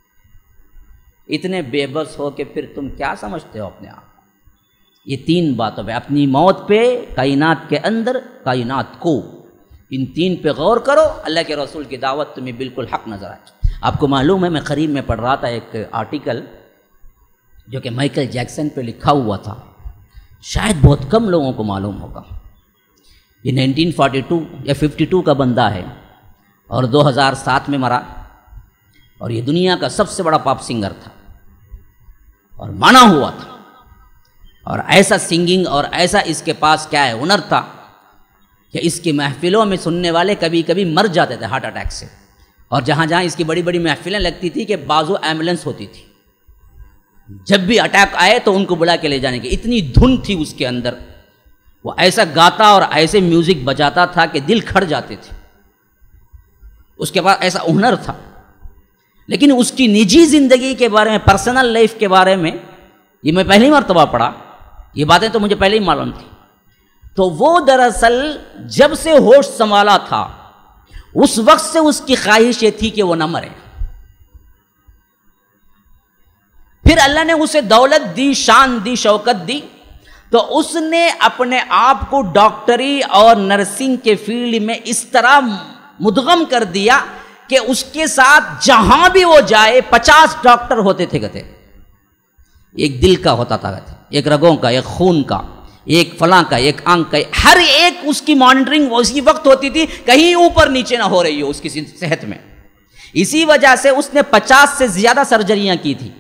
اتنے بے بس ہو کہ پھر تم کیا سمجھتے ہو اپنے آپ؟ یہ تین باتوں پہ، اپنی موت پہ، کائنات کے اندر، کائنات کو، ان تین پہ غور کرو، اللہ کے رسول کی دعوت تمہیں بالکل حق نظر آئے۔ آپ کو معلوم ہے، میں قریب میں پڑھ رہا تھا ایک آرٹیکل جو کہ مائیکل جیکسن پہ لکھا ہوا تھا، شاید بہت کم لوگوں کو معلوم ہوگا۔ یہ نائنٹین فورٹی ٹو یا ففٹی ٹو کا بندہ ہے اور دو ہزار سات میں مرا، اور یہ دنیا کا سب سے بڑا پاپ سنگر تھا اور مانا ہوا تھا، اور ایسا سنگنگ اور ایسا اس کے پاس کیا ہے ہنر تھا کہ اس کی محفلوں میں سننے والے کبھی کبھی مر جاتے تھے ہارٹ اٹیک سے، اور جہاں جہاں اس کی بڑی بڑی محفلیں لگتی تھی کہ بازو ایمبولنس ہوتی تھی، جب بھی اٹیک آئے تو ان کو بلا کے لے جانے کی، اتنی دھن تھی اس کے اندر، وہ ایسا گاتا اور ایسے میوزک بجاتا تھا کہ دل کھڑ جاتے تھے، اس کے بعد ایسا ہنر تھا۔ لیکن اس کی نجی زندگی کے بارے میں، پرسنل لائف کے بارے میں، یہ میں پہلی مرتبہ پڑھا، یہ باتیں تو مجھے پہلے ہی معلوم تھی، تو وہ دراصل جب سے ہوش سنبھالا تھا اس وقت سے اس کی خواہش یہ تھی کہ وہ نہ مرے۔ پھر اللہ نے اسے دولت دی، شان دی، شوکت دی، تو اس نے اپنے آپ کو ڈاکٹری اور نرسنگ کے فیلڈ میں اس طرح مدغم کر دیا کہ اس کے ساتھ جہاں بھی وہ جائے پچاس ڈاکٹر ہوتے تھے کہتے، ایک دل کا ہوتا تھا کہتے، ایک رگوں کا، ایک خون کا، ایک فلاں کا، ایک آنکھ کا، ہر ایک اس کی مانیٹرنگ اسی وقت ہوتی تھی، کہیں اوپر نیچے نہ ہو رہی ہو اس کی صحت میں۔ اسی وجہ سے اس نے پچاس سے زیادہ سرجریاں کی تھی،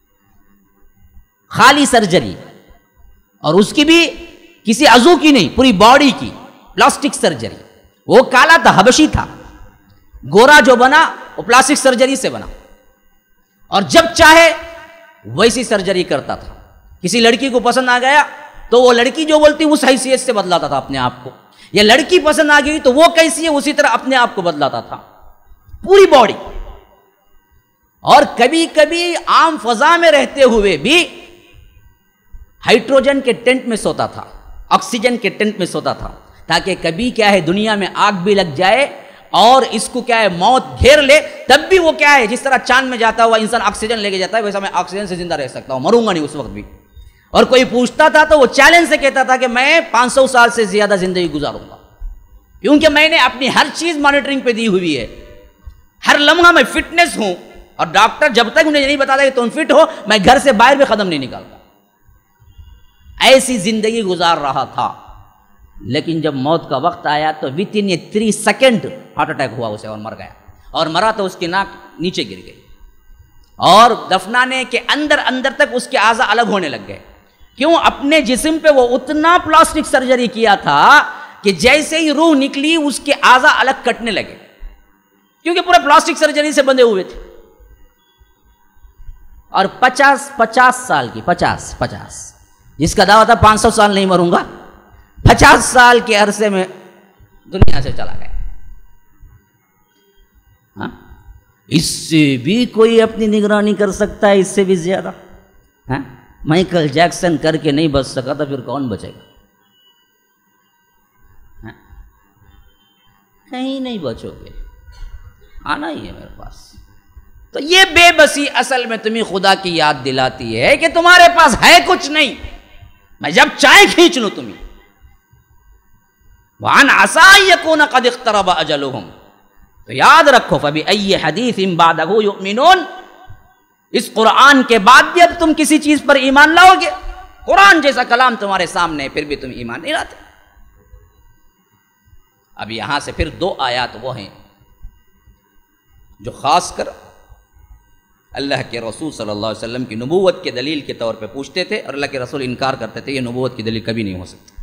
خالی سرجری، اور اس کی بھی کسی عضو کی نہیں، پوری باڈی کی پلاسٹک سرجری۔ وہ کالا تھا، حبشی تھا، گورا جو بنا وہ پلاسٹک سرجری سے بنا، اور جب چاہے ویسی سرجری کرتا تھا۔ کسی لڑکی کو پسند آ گیا تو وہ لڑکی جو بولتی اس حیثیت سے بدلاتا تھا اپنے آپ کو، یا لڑکی پسند آ گئی تو وہ کیسی ہے اسی طرح اپنے آپ کو بدلاتا تھا، پوری باڈی۔ اور کبھی کبھی عام فضا میں رہتے ہوئے بھی ہائیڈروجن کے ٹینٹ میں سوتا تھا، آکسیجن کے ٹینٹ میں سوتا تھا، تاکہ کبھی کیا ہے دنیا میں آگ بھی لگ جائے اور اس کو کیا ہے موت گھیر لے، تب بھی وہ کیا ہے جس طرح چاند میں جاتا ہوا انسان آکسیجن لے کے جاتا ہے، ویسا میں آکسیجن سے زندہ رہ سکتا ہوں، مروں گا نہیں اس وقت بھی۔ اور کوئی پوچھتا تھا تو وہ چیلنج سے کہتا تھا کہ میں پانچ سو سال سے زیادہ زندگی گزاروں گا، کیونکہ میں نے اپنی ہر چیز مانیٹرنگ پہ دی ہوئی ہے، ہر لمحہ میں فٹنس ہوں، اور ڈاکٹر جب تک مجھے نہیں بتاتا کہ تم فٹ ہو، میں گھر سے باہر بھی قدم نہیں نکالتا۔ ایسی زندگی گزار رہا تھا، لیکن جب موت کا وقت آیا تو within three second heart attack ہوا اسے اور مر گیا، اور مرا تو اس کی ناک نیچے گر گئی، اور دفنانے کے اندر اندر تک اس کے اعضاء الگ ہونے لگ گئے۔ کیوں؟ اپنے جسم پہ وہ اتنا پلاسٹک سرجری کیا تھا کہ جیسے ہی روح نکلی اس کے اعضاء الگ کٹنے لگے، کیونکہ پورا پلاسٹک سرجری سے بندھے ہوئے تھے۔ اور پچاس پچاس سال کی، پچاس پچاس جس کا دعویٰ تھا پانچ سو سال نہیں مروں گا، پچاس سال کے عرصے میں دنیا سے چلا گیا۔ ہاں، اس سے بھی کوئی اپنی نگرانی کر سکتا ہے، اس سے بھی زیادہ۔ ہاں، مائیکل جیکسن کر کے نہیں بچ سکا تو پھر کون بچے گا؟ ہاں، کہیں نہیں بچو گے، آنا ہی ہے میرے پاس۔ تو یہ بے بسی اصل میں تمہیں خدا کی یاد دلاتی ہے کہ تمہارے پاس ہے کچھ نہیں، میں جب چاہے کھینچ لوں تمہیں۔ وَعَنْ عَسَىٰ يَكُونَ قَدْ اقْتَرَبَ أَجَلُهُمْ، تو یاد رکھو فَبِأَيِّ حَدِيثٍ بَعْدَهُ يُؤْمِنُونَ، اس قرآن کے بعد بھی اب تم کسی چیز پر ایمان لاؤ گے؟ قرآن جیسا کلام تمہارے سامنے ہے، پھر بھی تم ایمان نہیں لاتے۔ اب یہاں سے پھر دو آیات وہ ہیں جو خاص کر اللہ کے رسول صلی اللہ علیہ وسلم کی نبوت کے دلیل کے طور پہ پوچھتے تھے، اور اللہ کے رسول انکار کرتے تھے، یہ نبوت کی دلیل کبھی نہیں ہو سکتی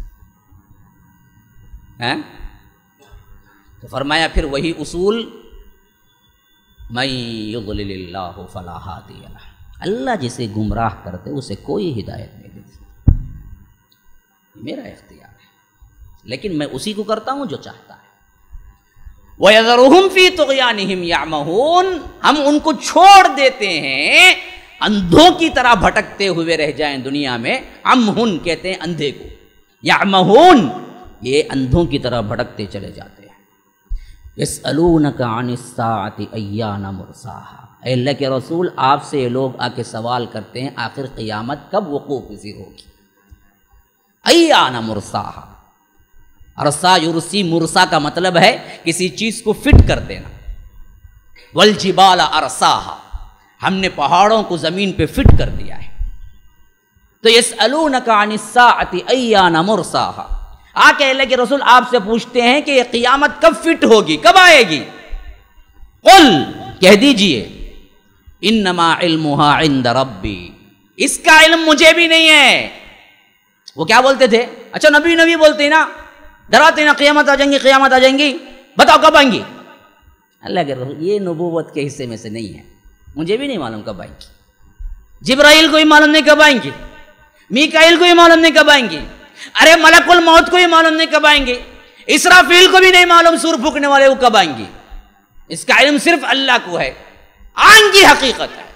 ہے۔ تو فرمایا پھر وہی اصول، من یضلل اللہ فلا ہادی لہ، اللہ جسے گمراہ کرتے اسے کوئی ہدایت نہیں دے سکتا، میرا اختیار ہے، لیکن میں اسی کو کرتا ہوں جو چاہتا ہے۔ وَيَذَرُهُمْ فِي طُغْيَانِهِمْ يَعْمَهُونَ، ہم ان کو چھوڑ دیتے ہیں اندھوں کی طرح بھٹکتے ہوئے رہ جائیں دنیا میں۔ عمہن کہتے ہیں اندھے کو، یعمہون یہ اندھوں کی طرح بھٹکتے چلے جاتے ہیں۔ یسألونک عن الساعۃ ایان مرساہا، اے اللہ کے رسول آپ سے یہ لوگ آ کے سوال کرتے ہیں آخر قیامت کب وقوع پذیر ہوگی۔ ایان مرساہا، ارسا یرسی، مرسا کا مطلب ہے کسی چیز کو فٹ کر دینا۔ والجبال ارساہا، ہم نے پہاڑوں کو زمین پہ فٹ کر دیا ہے۔ تو یسألونک عن الساعۃ ایان مرساہا، آ کے اللہ کے رسول آپ سے پوچھتے ہیں کہ یہ قیامت کب فٹ ہوگی، کب آئے گی؟ قل، کہہ دیجئے، انما علمها عند ربی، اس کا علم مجھے بھی نہیں ہے۔ وہ کیا بولتے تھے؟ اچھا نبی نبی بولتے نا، ڈراتے نا قیامت آ جائیں گی، قیامت آ جائیں گی، بتاؤ کب آئیں گی؟ اللہ کے رسول یہ نبوت کے حصے میں سے نہیں ہے، مجھے بھی نہیں معلوم کب آئیں گی، جبرائیل کو بھی معلوم نہیں کب آئیں گی، میکائیل کو بھی معلوم نہیں کب آئیں گی، ارے ملک الموت کو بھی معلوم نہیں کب آئیں گے، اسرافیل کو بھی نہیں معلوم سور پھونکنے والے وہ کب آئیں گے۔ اس کا علم صرف اللہ کو ہے، آئیں گی حقیقت ہے۔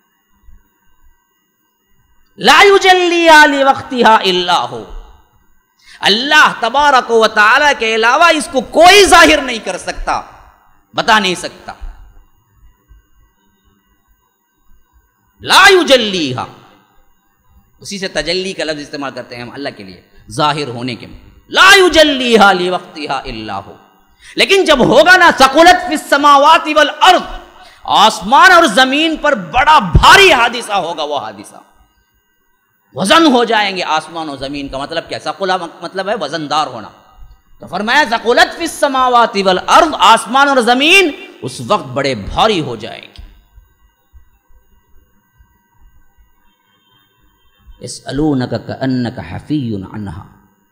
لا یجلیہا لوقتہا الا ہو، اللہ تبارک و تعالی کے علاوہ اس کو کوئی ظاہر نہیں کر سکتا، بتا نہیں سکتا۔ لا یجلیہا، اسی سے تجلی کا لفظ استعمال کرتے ہیں ہم اللہ کے لیے، ظاہر ہونے کے، لا یجلیہا لوقتہا الا ہو۔ لیکن جب ہوگا نا ثقلت فی السماوات والارض، آسمان اور زمین پر بڑا بھاری حادثہ ہوگا، وہ حادثہ وزن ہو جائیں گے آسمان و زمین کا مطلب کیا؟ ثقلہ مطلب ہے وزندار ہونا، تو فرمایا ثقلت فی السماوات والارض، آسمان اور زمین اس وقت بڑے بھاری ہو جائیں گے۔ یسألونک کأنک حفی عنہا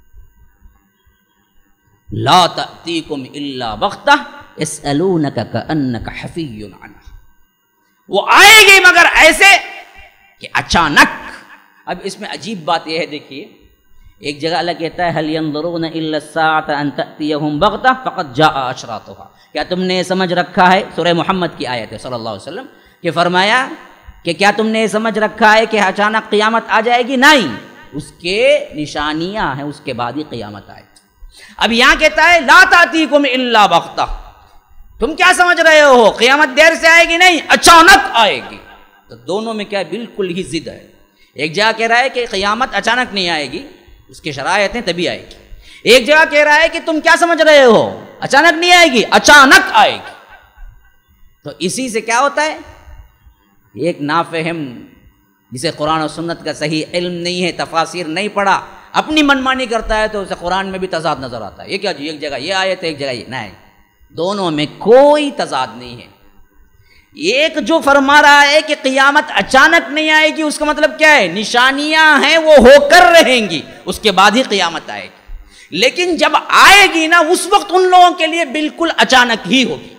لا تأتیکم الا بغتہ یسألونک کأنک حفی عنہا، وہ آئے گی مگر ایسے کہ اچانک۔ اب اس میں عجیب بات یہ ہے، دیکھیے ایک جگہ اللہ کہتا ہے هل ينظرون الا الساعة ان تأتيهم بغتة فقد جاء اشراطها، کیا تم نے سمجھ رکھا ہے، سورہ محمد کی آیت ہے صلی اللہ علیہ وسلم، کہ فرمایا کہ کیا تم نے سمجھ رکھا ہے کہ اچانک قیامت آ جائے گی؟ نہیں، اس کے نشانیاں ہیں، اس کے بعد ہی قیامت آئے گی۔ اب یہاں کہتا ہے لا تأتيكم الا بغتة، تم کیا سمجھ رہے ہو قیامت دیر سے آئے گی؟ نہیں، اچانک آئے گی۔ تو دونوں میں کیا بالکل ہی ضد ہے۔ ایک جگہ کہہ رہا ہے کہ قیامت اچانک نہیں آئے گی، اس کے شرائط ہیں تبھی آئے گی۔ ایک جگہ کہہ رہا ہے کہ تم کیا سمجھ رہے ہو اچانک نہیں آئے گی، اچانک آئے گی۔ تو اسی سے کیا ہوتا ہے، ایک نافہم جسے قرآن و سنت کا صحیح علم نہیں ہے، تفاسیر نہیں پڑھا، اپنی منمانی کرتا ہے، تو اسے قرآن میں بھی تضاد نظر آتا ہے۔ یہ کیا جی، ایک جگہ یہ آیت ہے ایک جگہ یہ، نہیں، دونوں میں کوئی تضاد نہیں ہے۔ ایک جو فرما رہا ہے کہ قیامت اچانک نہیں آئے گی، اس کا مطلب کیا ہے؟ نشانیاں ہیں وہ ہو کر رہیں گی، اس کے بعد ہی قیامت آئے گی۔ لیکن جب آئے گی نا اس وقت ان لوگوں کے لیے بالکل اچانک ہی ہوگی۔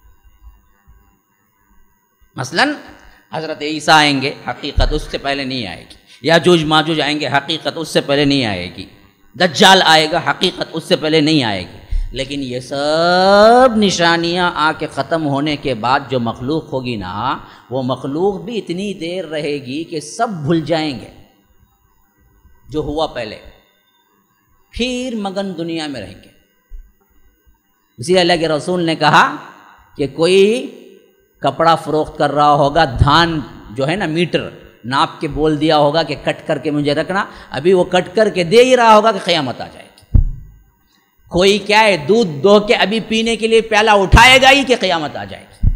مثلا حضرت عیسیٰ آئیں گے، حقیقت اس سے پہلے نہیں آئے گی۔ یاجوج ماجوج آئیں گے، حقیقت اس سے پہلے نہیں آئے گی۔ دجال آئے گا، حقیقت اس سے پہلے نہیں آئے گی۔ لیکن یہ سب نشانیاں آ کے ختم ہونے کے بعد جو مخلوق ہوگی نا، وہ مخلوق بھی اتنی دیر رہے گی کہ سب بھول جائیں گے جو ہوا پہلے، پھر مگن دنیا میں رہیں گے۔ اسی لیے اللہ کے رسول نے کہا کہ کوئی کپڑا فروخت کر رہا ہوگا، دھان جو ہے نا میٹر ناپ کے بول دیا ہوگا کہ کٹ کر کے مجھے رکھنا، ابھی وہ کٹ کر کے دے ہی رہا ہوگا کہ قیامت آ جائے گی۔ کوئی کیا ہے، دودھ دو کے ابھی پینے کے لیے پیالہ اٹھائے گا ہی کہ قیامت آ جائے گی۔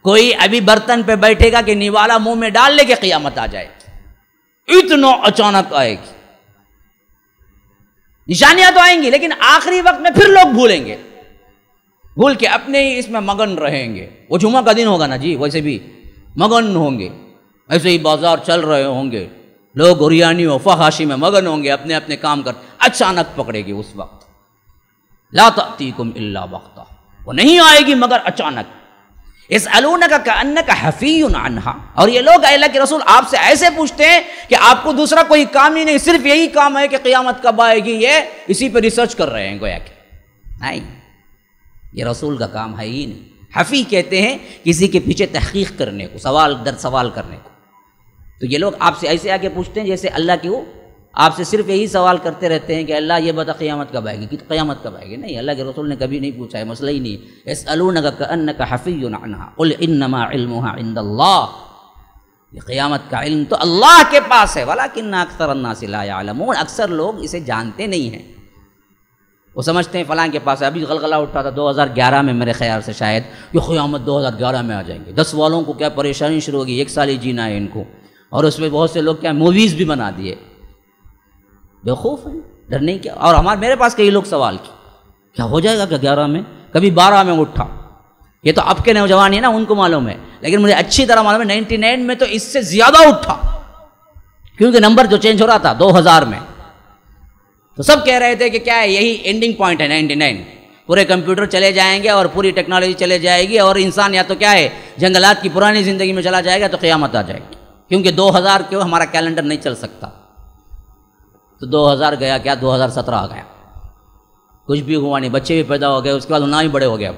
کوئی ابھی برتن پہ بیٹھے گا کہ نوالا منہ میں ڈال لے کے قیامت آ جائے گی، اتنا اچانک آئے گی۔ نشانیاں تو آئیں گی لیکن آخری وقت میں پھر لوگ بھولیں گے، بھول کے اپنے ہی اس میں مگن رہیں گے۔ وہ جمعہ کا دن ہوگا نا جی، ویسے بھی مگن ہوں گے، ایسے ہی بازار چل رہے ہوں گے، لوگ اوریانی و فحاشی میں مگن ہوں گے، اپنے اپنے کام کر، اچانک پکڑے گی اس وقت۔ لا تأتیکم الا بغتہ، وہ نہیں آئے گی مگر اچانک۔ یسألونک کأنک حفی عنہا، اور یہ لوگ اللہ کے رسول آپ سے ایسے پوچھتے ہیں کہ آپ کو دوسرا کوئی کام ہی نہیں، صرف یہی کام ہے کہ قیامت کب آئے گی، یہ اسی پہ ریسرچ کر رہے ہیں گویا کہ۔ نہیں، یہ رسول کا کام ہے ہی نہیں۔ حفی کہتے ہیں کسی کے پیچھے تحقیق کرنے کو، سوال در سوال کرنے کو۔ تو یہ لوگ آپ سے ایسے آگے پوچھتے ہیں جیسے اللہ کی وہ آپ سے صرف یہی سوال کرتے رہتے ہیں کہ اللہ یہ بتا قیامت کب آئے گی، کہ قیامت کب آئے گی۔ نہیں، اللہ کے رسول نے کبھی نہیں پوچھا ہے، مسئلہ ہی نہیں۔ یسألونک کأنک حفی عنہا قل انما علمها عند اللہ، یہ قیامت کا علم تو اللہ کے پاس ہے، ولکن اکثر الناس لا یعلمون، اکثر لوگ اسے جانتے نہیں ہیں۔ وہ سمجھتے ہیں فلاں کے پاس ہے، ابھی غلغلہ اٹھا تھا دو ہزار گیارہ میں میرے خیال سے، شاید یہ قیامت دو ہزار گیارہ میں آ جائیں گے۔ دس والوں کو کیا پریشانی شروع ہوگی، ایک سال ہی جینا ہے ان کو، اور اس میں بہت سے لوگ کیا موویز بھی بنا دیے، بیوقوف ہیں، ڈرنے کیا۔ اور ہمارے میرے پاس کئی لوگ سوال کی کیا ہو جائے گا کہ گیارہ میں، کبھی بارہ میں اٹھا۔ یہ تو اب کے نوجوان ہیں نا، ان کو معلوم ہے، لیکن مجھے اچھی طرح معلوم ہے نائنٹی نائن میں تو اس سے زیادہ اٹھا، کیونکہ نمبر جو چینج ہو رہا تھا دو ہزار میں، تو سب کہہ رہے تھے کہ کیا ہے یہی اینڈنگ پوائنٹ ہے نائنٹی نائن، پورے کمپیوٹر چلے جائیں گے اور پوری ٹیکنالوجی چلے جائے گی، اور انسان یا تو کیا ہے جنگلات کی پرانی زندگی میں چلا جائے گا تو قیامت آ جائے گی، کیونکہ دو ہزار کے ہمارا کیلنڈر نہیں چل سکتا۔ تو دو ہزار گیا، کیا دو ہزار سترہ آ گیا، کچھ بھی ہوا نہیں، بچے بھی پیدا ہو گئے، اس کے بعد نہ ہی بڑے ہو گئے۔ اب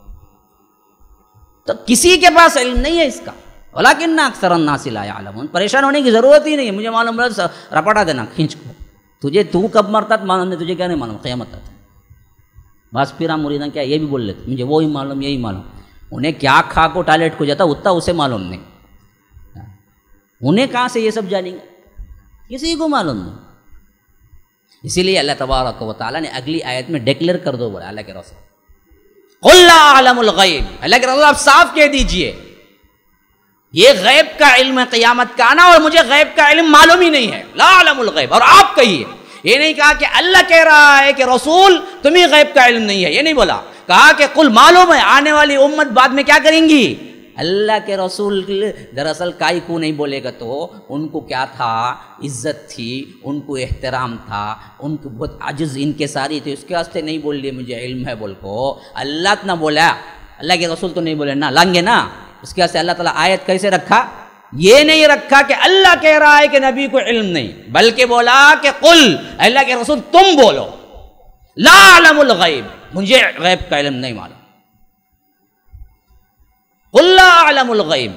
تو کسی کے پاس علم نہیں ہے اس کا، ولکن اکثر الناس لا یعلمون، پریشان ہونے کی ضرورت ہی نہیں ہے۔ مجھے معلوم ہے، رپٹا دینا کھینچ کو، تجھے تو کب مرتا معلوم نہیں، تجھے کیا نہیں معلوم قیامت آتا۔ بس پھر ہم مریداں کیا یہ بھی بول لیتے مجھے وہی معلوم یہی معلوم، انہیں کیا کھا کو ٹوائلٹ کو جاتا اتنا اسے معلوم نہیں، انہیں کہاں سے یہ سب جانیں گے، کسی کو معلوم نہیں۔ اسی لیے اللہ تبارک و تعالیٰ نے اگلی آیت میں ڈیکلیئر کر دو بولا اللہ کے رسول، قل لا اعلم الغیب، اللہ کے رسول آپ صاف کہہ دیجئے یہ غیب کا علم ہے قیامت کا آنا، اور مجھے غیب کا علم معلوم ہی نہیں ہے، لا اعلم الغیب۔ اور آپ کہیے، یہ نہیں کہا کہ اللہ کہہ رہا ہے کہ رسول تمہیں غیب کا علم نہیں ہے، یہ نہیں بولا، کہا کہ قل معلوم ہے آنے والی امت بعد میں کیا کریں گی۔ اللہ کے رسول دراصل کائی کو نہیں بولے گا تو ان کو کیا تھا، عزت تھی، ان کو احترام تھا، ان کو بہت عجز ان کے ساری تھی، اس کے واسطے نہیں بول لیے مجھے علم ہے بول کو۔ اللہ نہ بولا، اللہ کے رسول تو نہیں بولے نا، لائیں گے نا، اس کے واسطے اللہ تعالیٰ آیت کیسے رکھا، یہ نہیں رکھا کہ اللہ کہہ رہا ہے کہ نبی کو علم نہیں، بلکہ بولا کہ قل، اللہ کے رسول تم بولو لا اعلم الغیب، مجھے غیب کا علم نہیں معلوم، قل لا اعلم الغیب،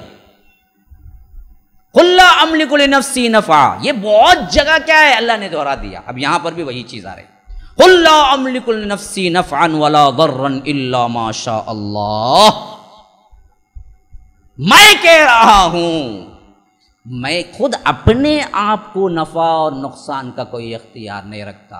قل لا املک لنفسی نفعا، یہ بہت جگہ کیا ہے اللہ نے دہرا دیا، اب یہاں پر بھی وہی چیز آ رہی، قل لا املک لنفسی نفعا ولا ضرا الا ما شاء اللہ، میں کہہ رہا ہوں میں خود اپنے آپ کو نفع اور نقصان کا کوئی اختیار نہیں رکھتا،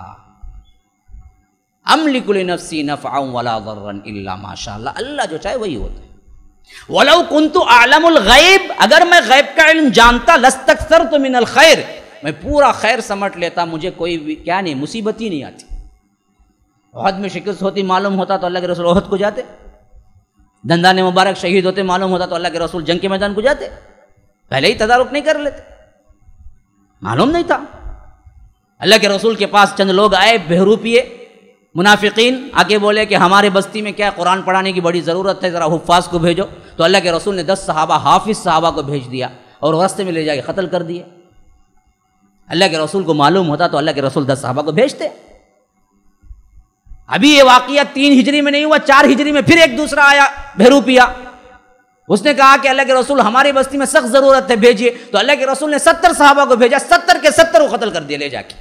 املک لنفسی نفعا ولا ضرا الا ما شاء اللہ، اللہ جو چاہے وہی ہوتا ہے۔ وَلَوْ كُنْتُ أَعْلَمُ الْغَيْبِ، اگر میں غیب کا علم جانتا، لَاسْتَكْثَرْتُ مِنَ الْخَيْرِ، میں پورا خیر سمٹ لیتا، مجھے کوئی بھی کیا نہیں مصیبت ہی نہیں آتی۔ احد میں شکست ہوتی معلوم ہوتا تو اللہ کے رسول احد کو جاتے، دندان مبارک شہید ہوتے معلوم ہوتا تو اللہ کے رسول جنگ کے میدان کو جاتے، پہلے ہی تدارک نہیں کر لیتے، معلوم نہیں تھا۔ اللہ کے رسول کے پاس چند لوگ آئے بہروپیے منافقین، آگے بولے کہ ہمارے بستی میں کیا قرآن پڑھانے کی بڑی ضرورت ہے، ذرا حفاظ کو بھیجو، تو اللہ کے رسول نے دس صحابہ حافظ صحابہ کو بھیج دیا اور راستے میں لے جا کے قتل کر دیے۔ اللہ کے رسول کو معلوم ہوتا تو اللہ کے رسول دس صحابہ کو بھیجتے۔ ابھی یہ واقعہ تین ہجری میں نہیں ہوا، چار ہجری میں پھر ایک دوسرا آیا بہروپیا، اس نے کہا کہ اللہ کے رسول ہماری بستی میں سخت ضرورت ہے، بھیجیے، تو اللہ کے رسول نے ستر صحابہ کو بھیجا، ستر کے ستر کو قتل کر دیا لے جا کے۔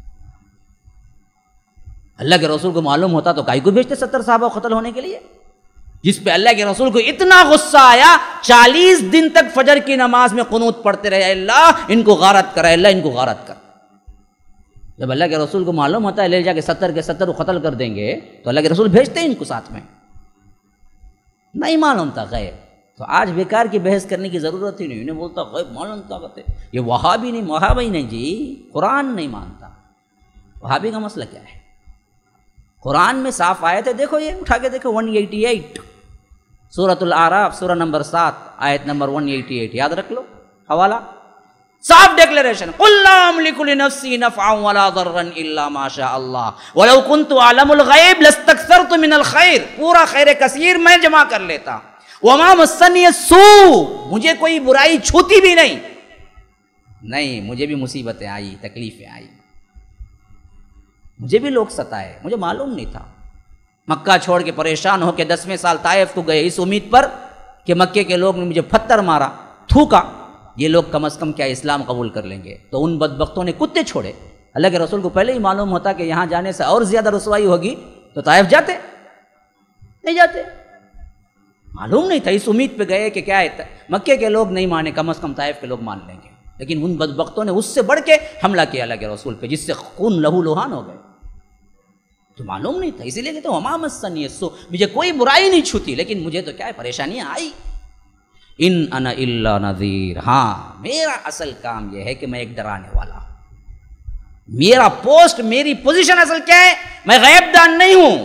اللہ کے رسول کو معلوم ہوتا تو کائی کو بھیجتے ستر صحابہ قتل ہونے کے لیے، جس پہ اللہ کے رسول کو اتنا غصہ آیا، چالیس دن تک فجر کی نماز میں قنوت پڑھتے رہے، اللہ ان کو غارت کر، اللہ ان کو غارت کر۔ جب اللہ کے رسول کو معلوم ہوتا ہے لے جا کے ستر کے ستر کو قتل کر دیں گے تو اللہ کے رسول بھیجتے ہیں ان کو ساتھ میں، نہیں معلوم تھا غیب، تو آج بیکار کی بحث کرنے کی ضرورت ہی نہیں. انہیں بولتا غیب معلوم طاقت ہے، یہ وہابی نہیں، وہابی نہیں جی، قرآن نہیں مانتا. وہابی کا مسئلہ کیا ہے؟ قرآن میں صاف آیت ہے، دیکھو یہ اٹھا کے دیکھو ون ایٹی ایٹ سورۃ الاعراف سورہ نمبر سات آیت نمبر ون ایٹی ایٹ، یاد رکھ لو حوالہ، صاف ڈیکلیریشن، قل لا املک لنفسی نفعا ولا ضرا الا ما شاء اللہ ولو كنت اعلم الغیب لاستکثرت من الخیر، پورا خیر کثیر میں جمع کر لیتا. وما مسنی السوء، مجھے کوئی برائی چھوتی بھی نہیں، نہیں مجھے بھی مصیبتیں آئی، تکلیفیں آئی، مجھے بھی لوگ ستائے، مجھے معلوم نہیں تھا. مکہ چھوڑ کے پریشان ہو کے دسویں سال طائف کو گئے اس امید پر کہ مکے کے لوگ نے مجھے پتھر مارا، تھوکا، یہ لوگ کم از کم کیا اسلام قبول کر لیں گے. تو ان بدبختوں نے کتے چھوڑے. اللہ کے رسول کو پہلے ہی معلوم ہوتا کہ یہاں جانے سے اور زیادہ رسوائی ہوگی تو طائف جاتے نہیں جاتے، معلوم نہیں تھا، اس امید پہ گئے کہ کیا ہے مکے کے لوگ نہیں مانے، کم از کم طائف کے لوگ مان لیں گے. لیکن ان بدبختوں نے اس سے بڑھ کے حملہ کیا اللہ کے رسول پہ، جس سے خون لہو لہان ہو گئے. تو معلوم نہیں تھا، اسی لیے کہتے ہیں وما مسنی السوء، مجھے کوئی برائی نہیں چھوتی، لیکن مجھے تو کیا ہے پریشانیاں آئی. ان انا الا نذیر، ہاں میرا اصل کام یہ ہے کہ میں ایک ڈرانے والا ہوں. میرا پوسٹ، میری پوزیشن اصل کیا ہے؟ میں غیب دان نہیں ہوں،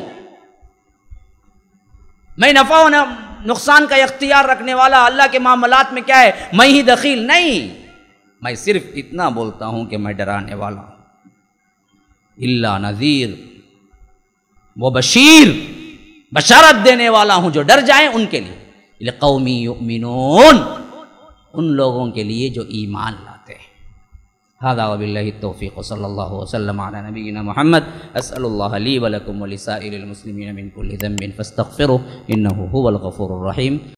میں نفع و نقصان کا اختیار رکھنے والا، اللہ کے معاملات میں کیا ہے میں ہی دخیل نہیں. میں صرف اتنا بولتا ہوں کہ میں ڈرانے والا ہوں. الا نذیر وہ بشیر، بشارت دینے والا ہوں جو ڈر جائیں ان کے لیے. لقوم یؤمنون، ان لوگوں کے لیے جو ایمان لاتے ہیں. هذا وباللہ التوفیق صلی اللہ وسلم علی نبینا محمد. اسأل اللہ لی ولکم ولسائر المسلمین من کل ذنب فاستغفروه انه هو الغفور الرحیم.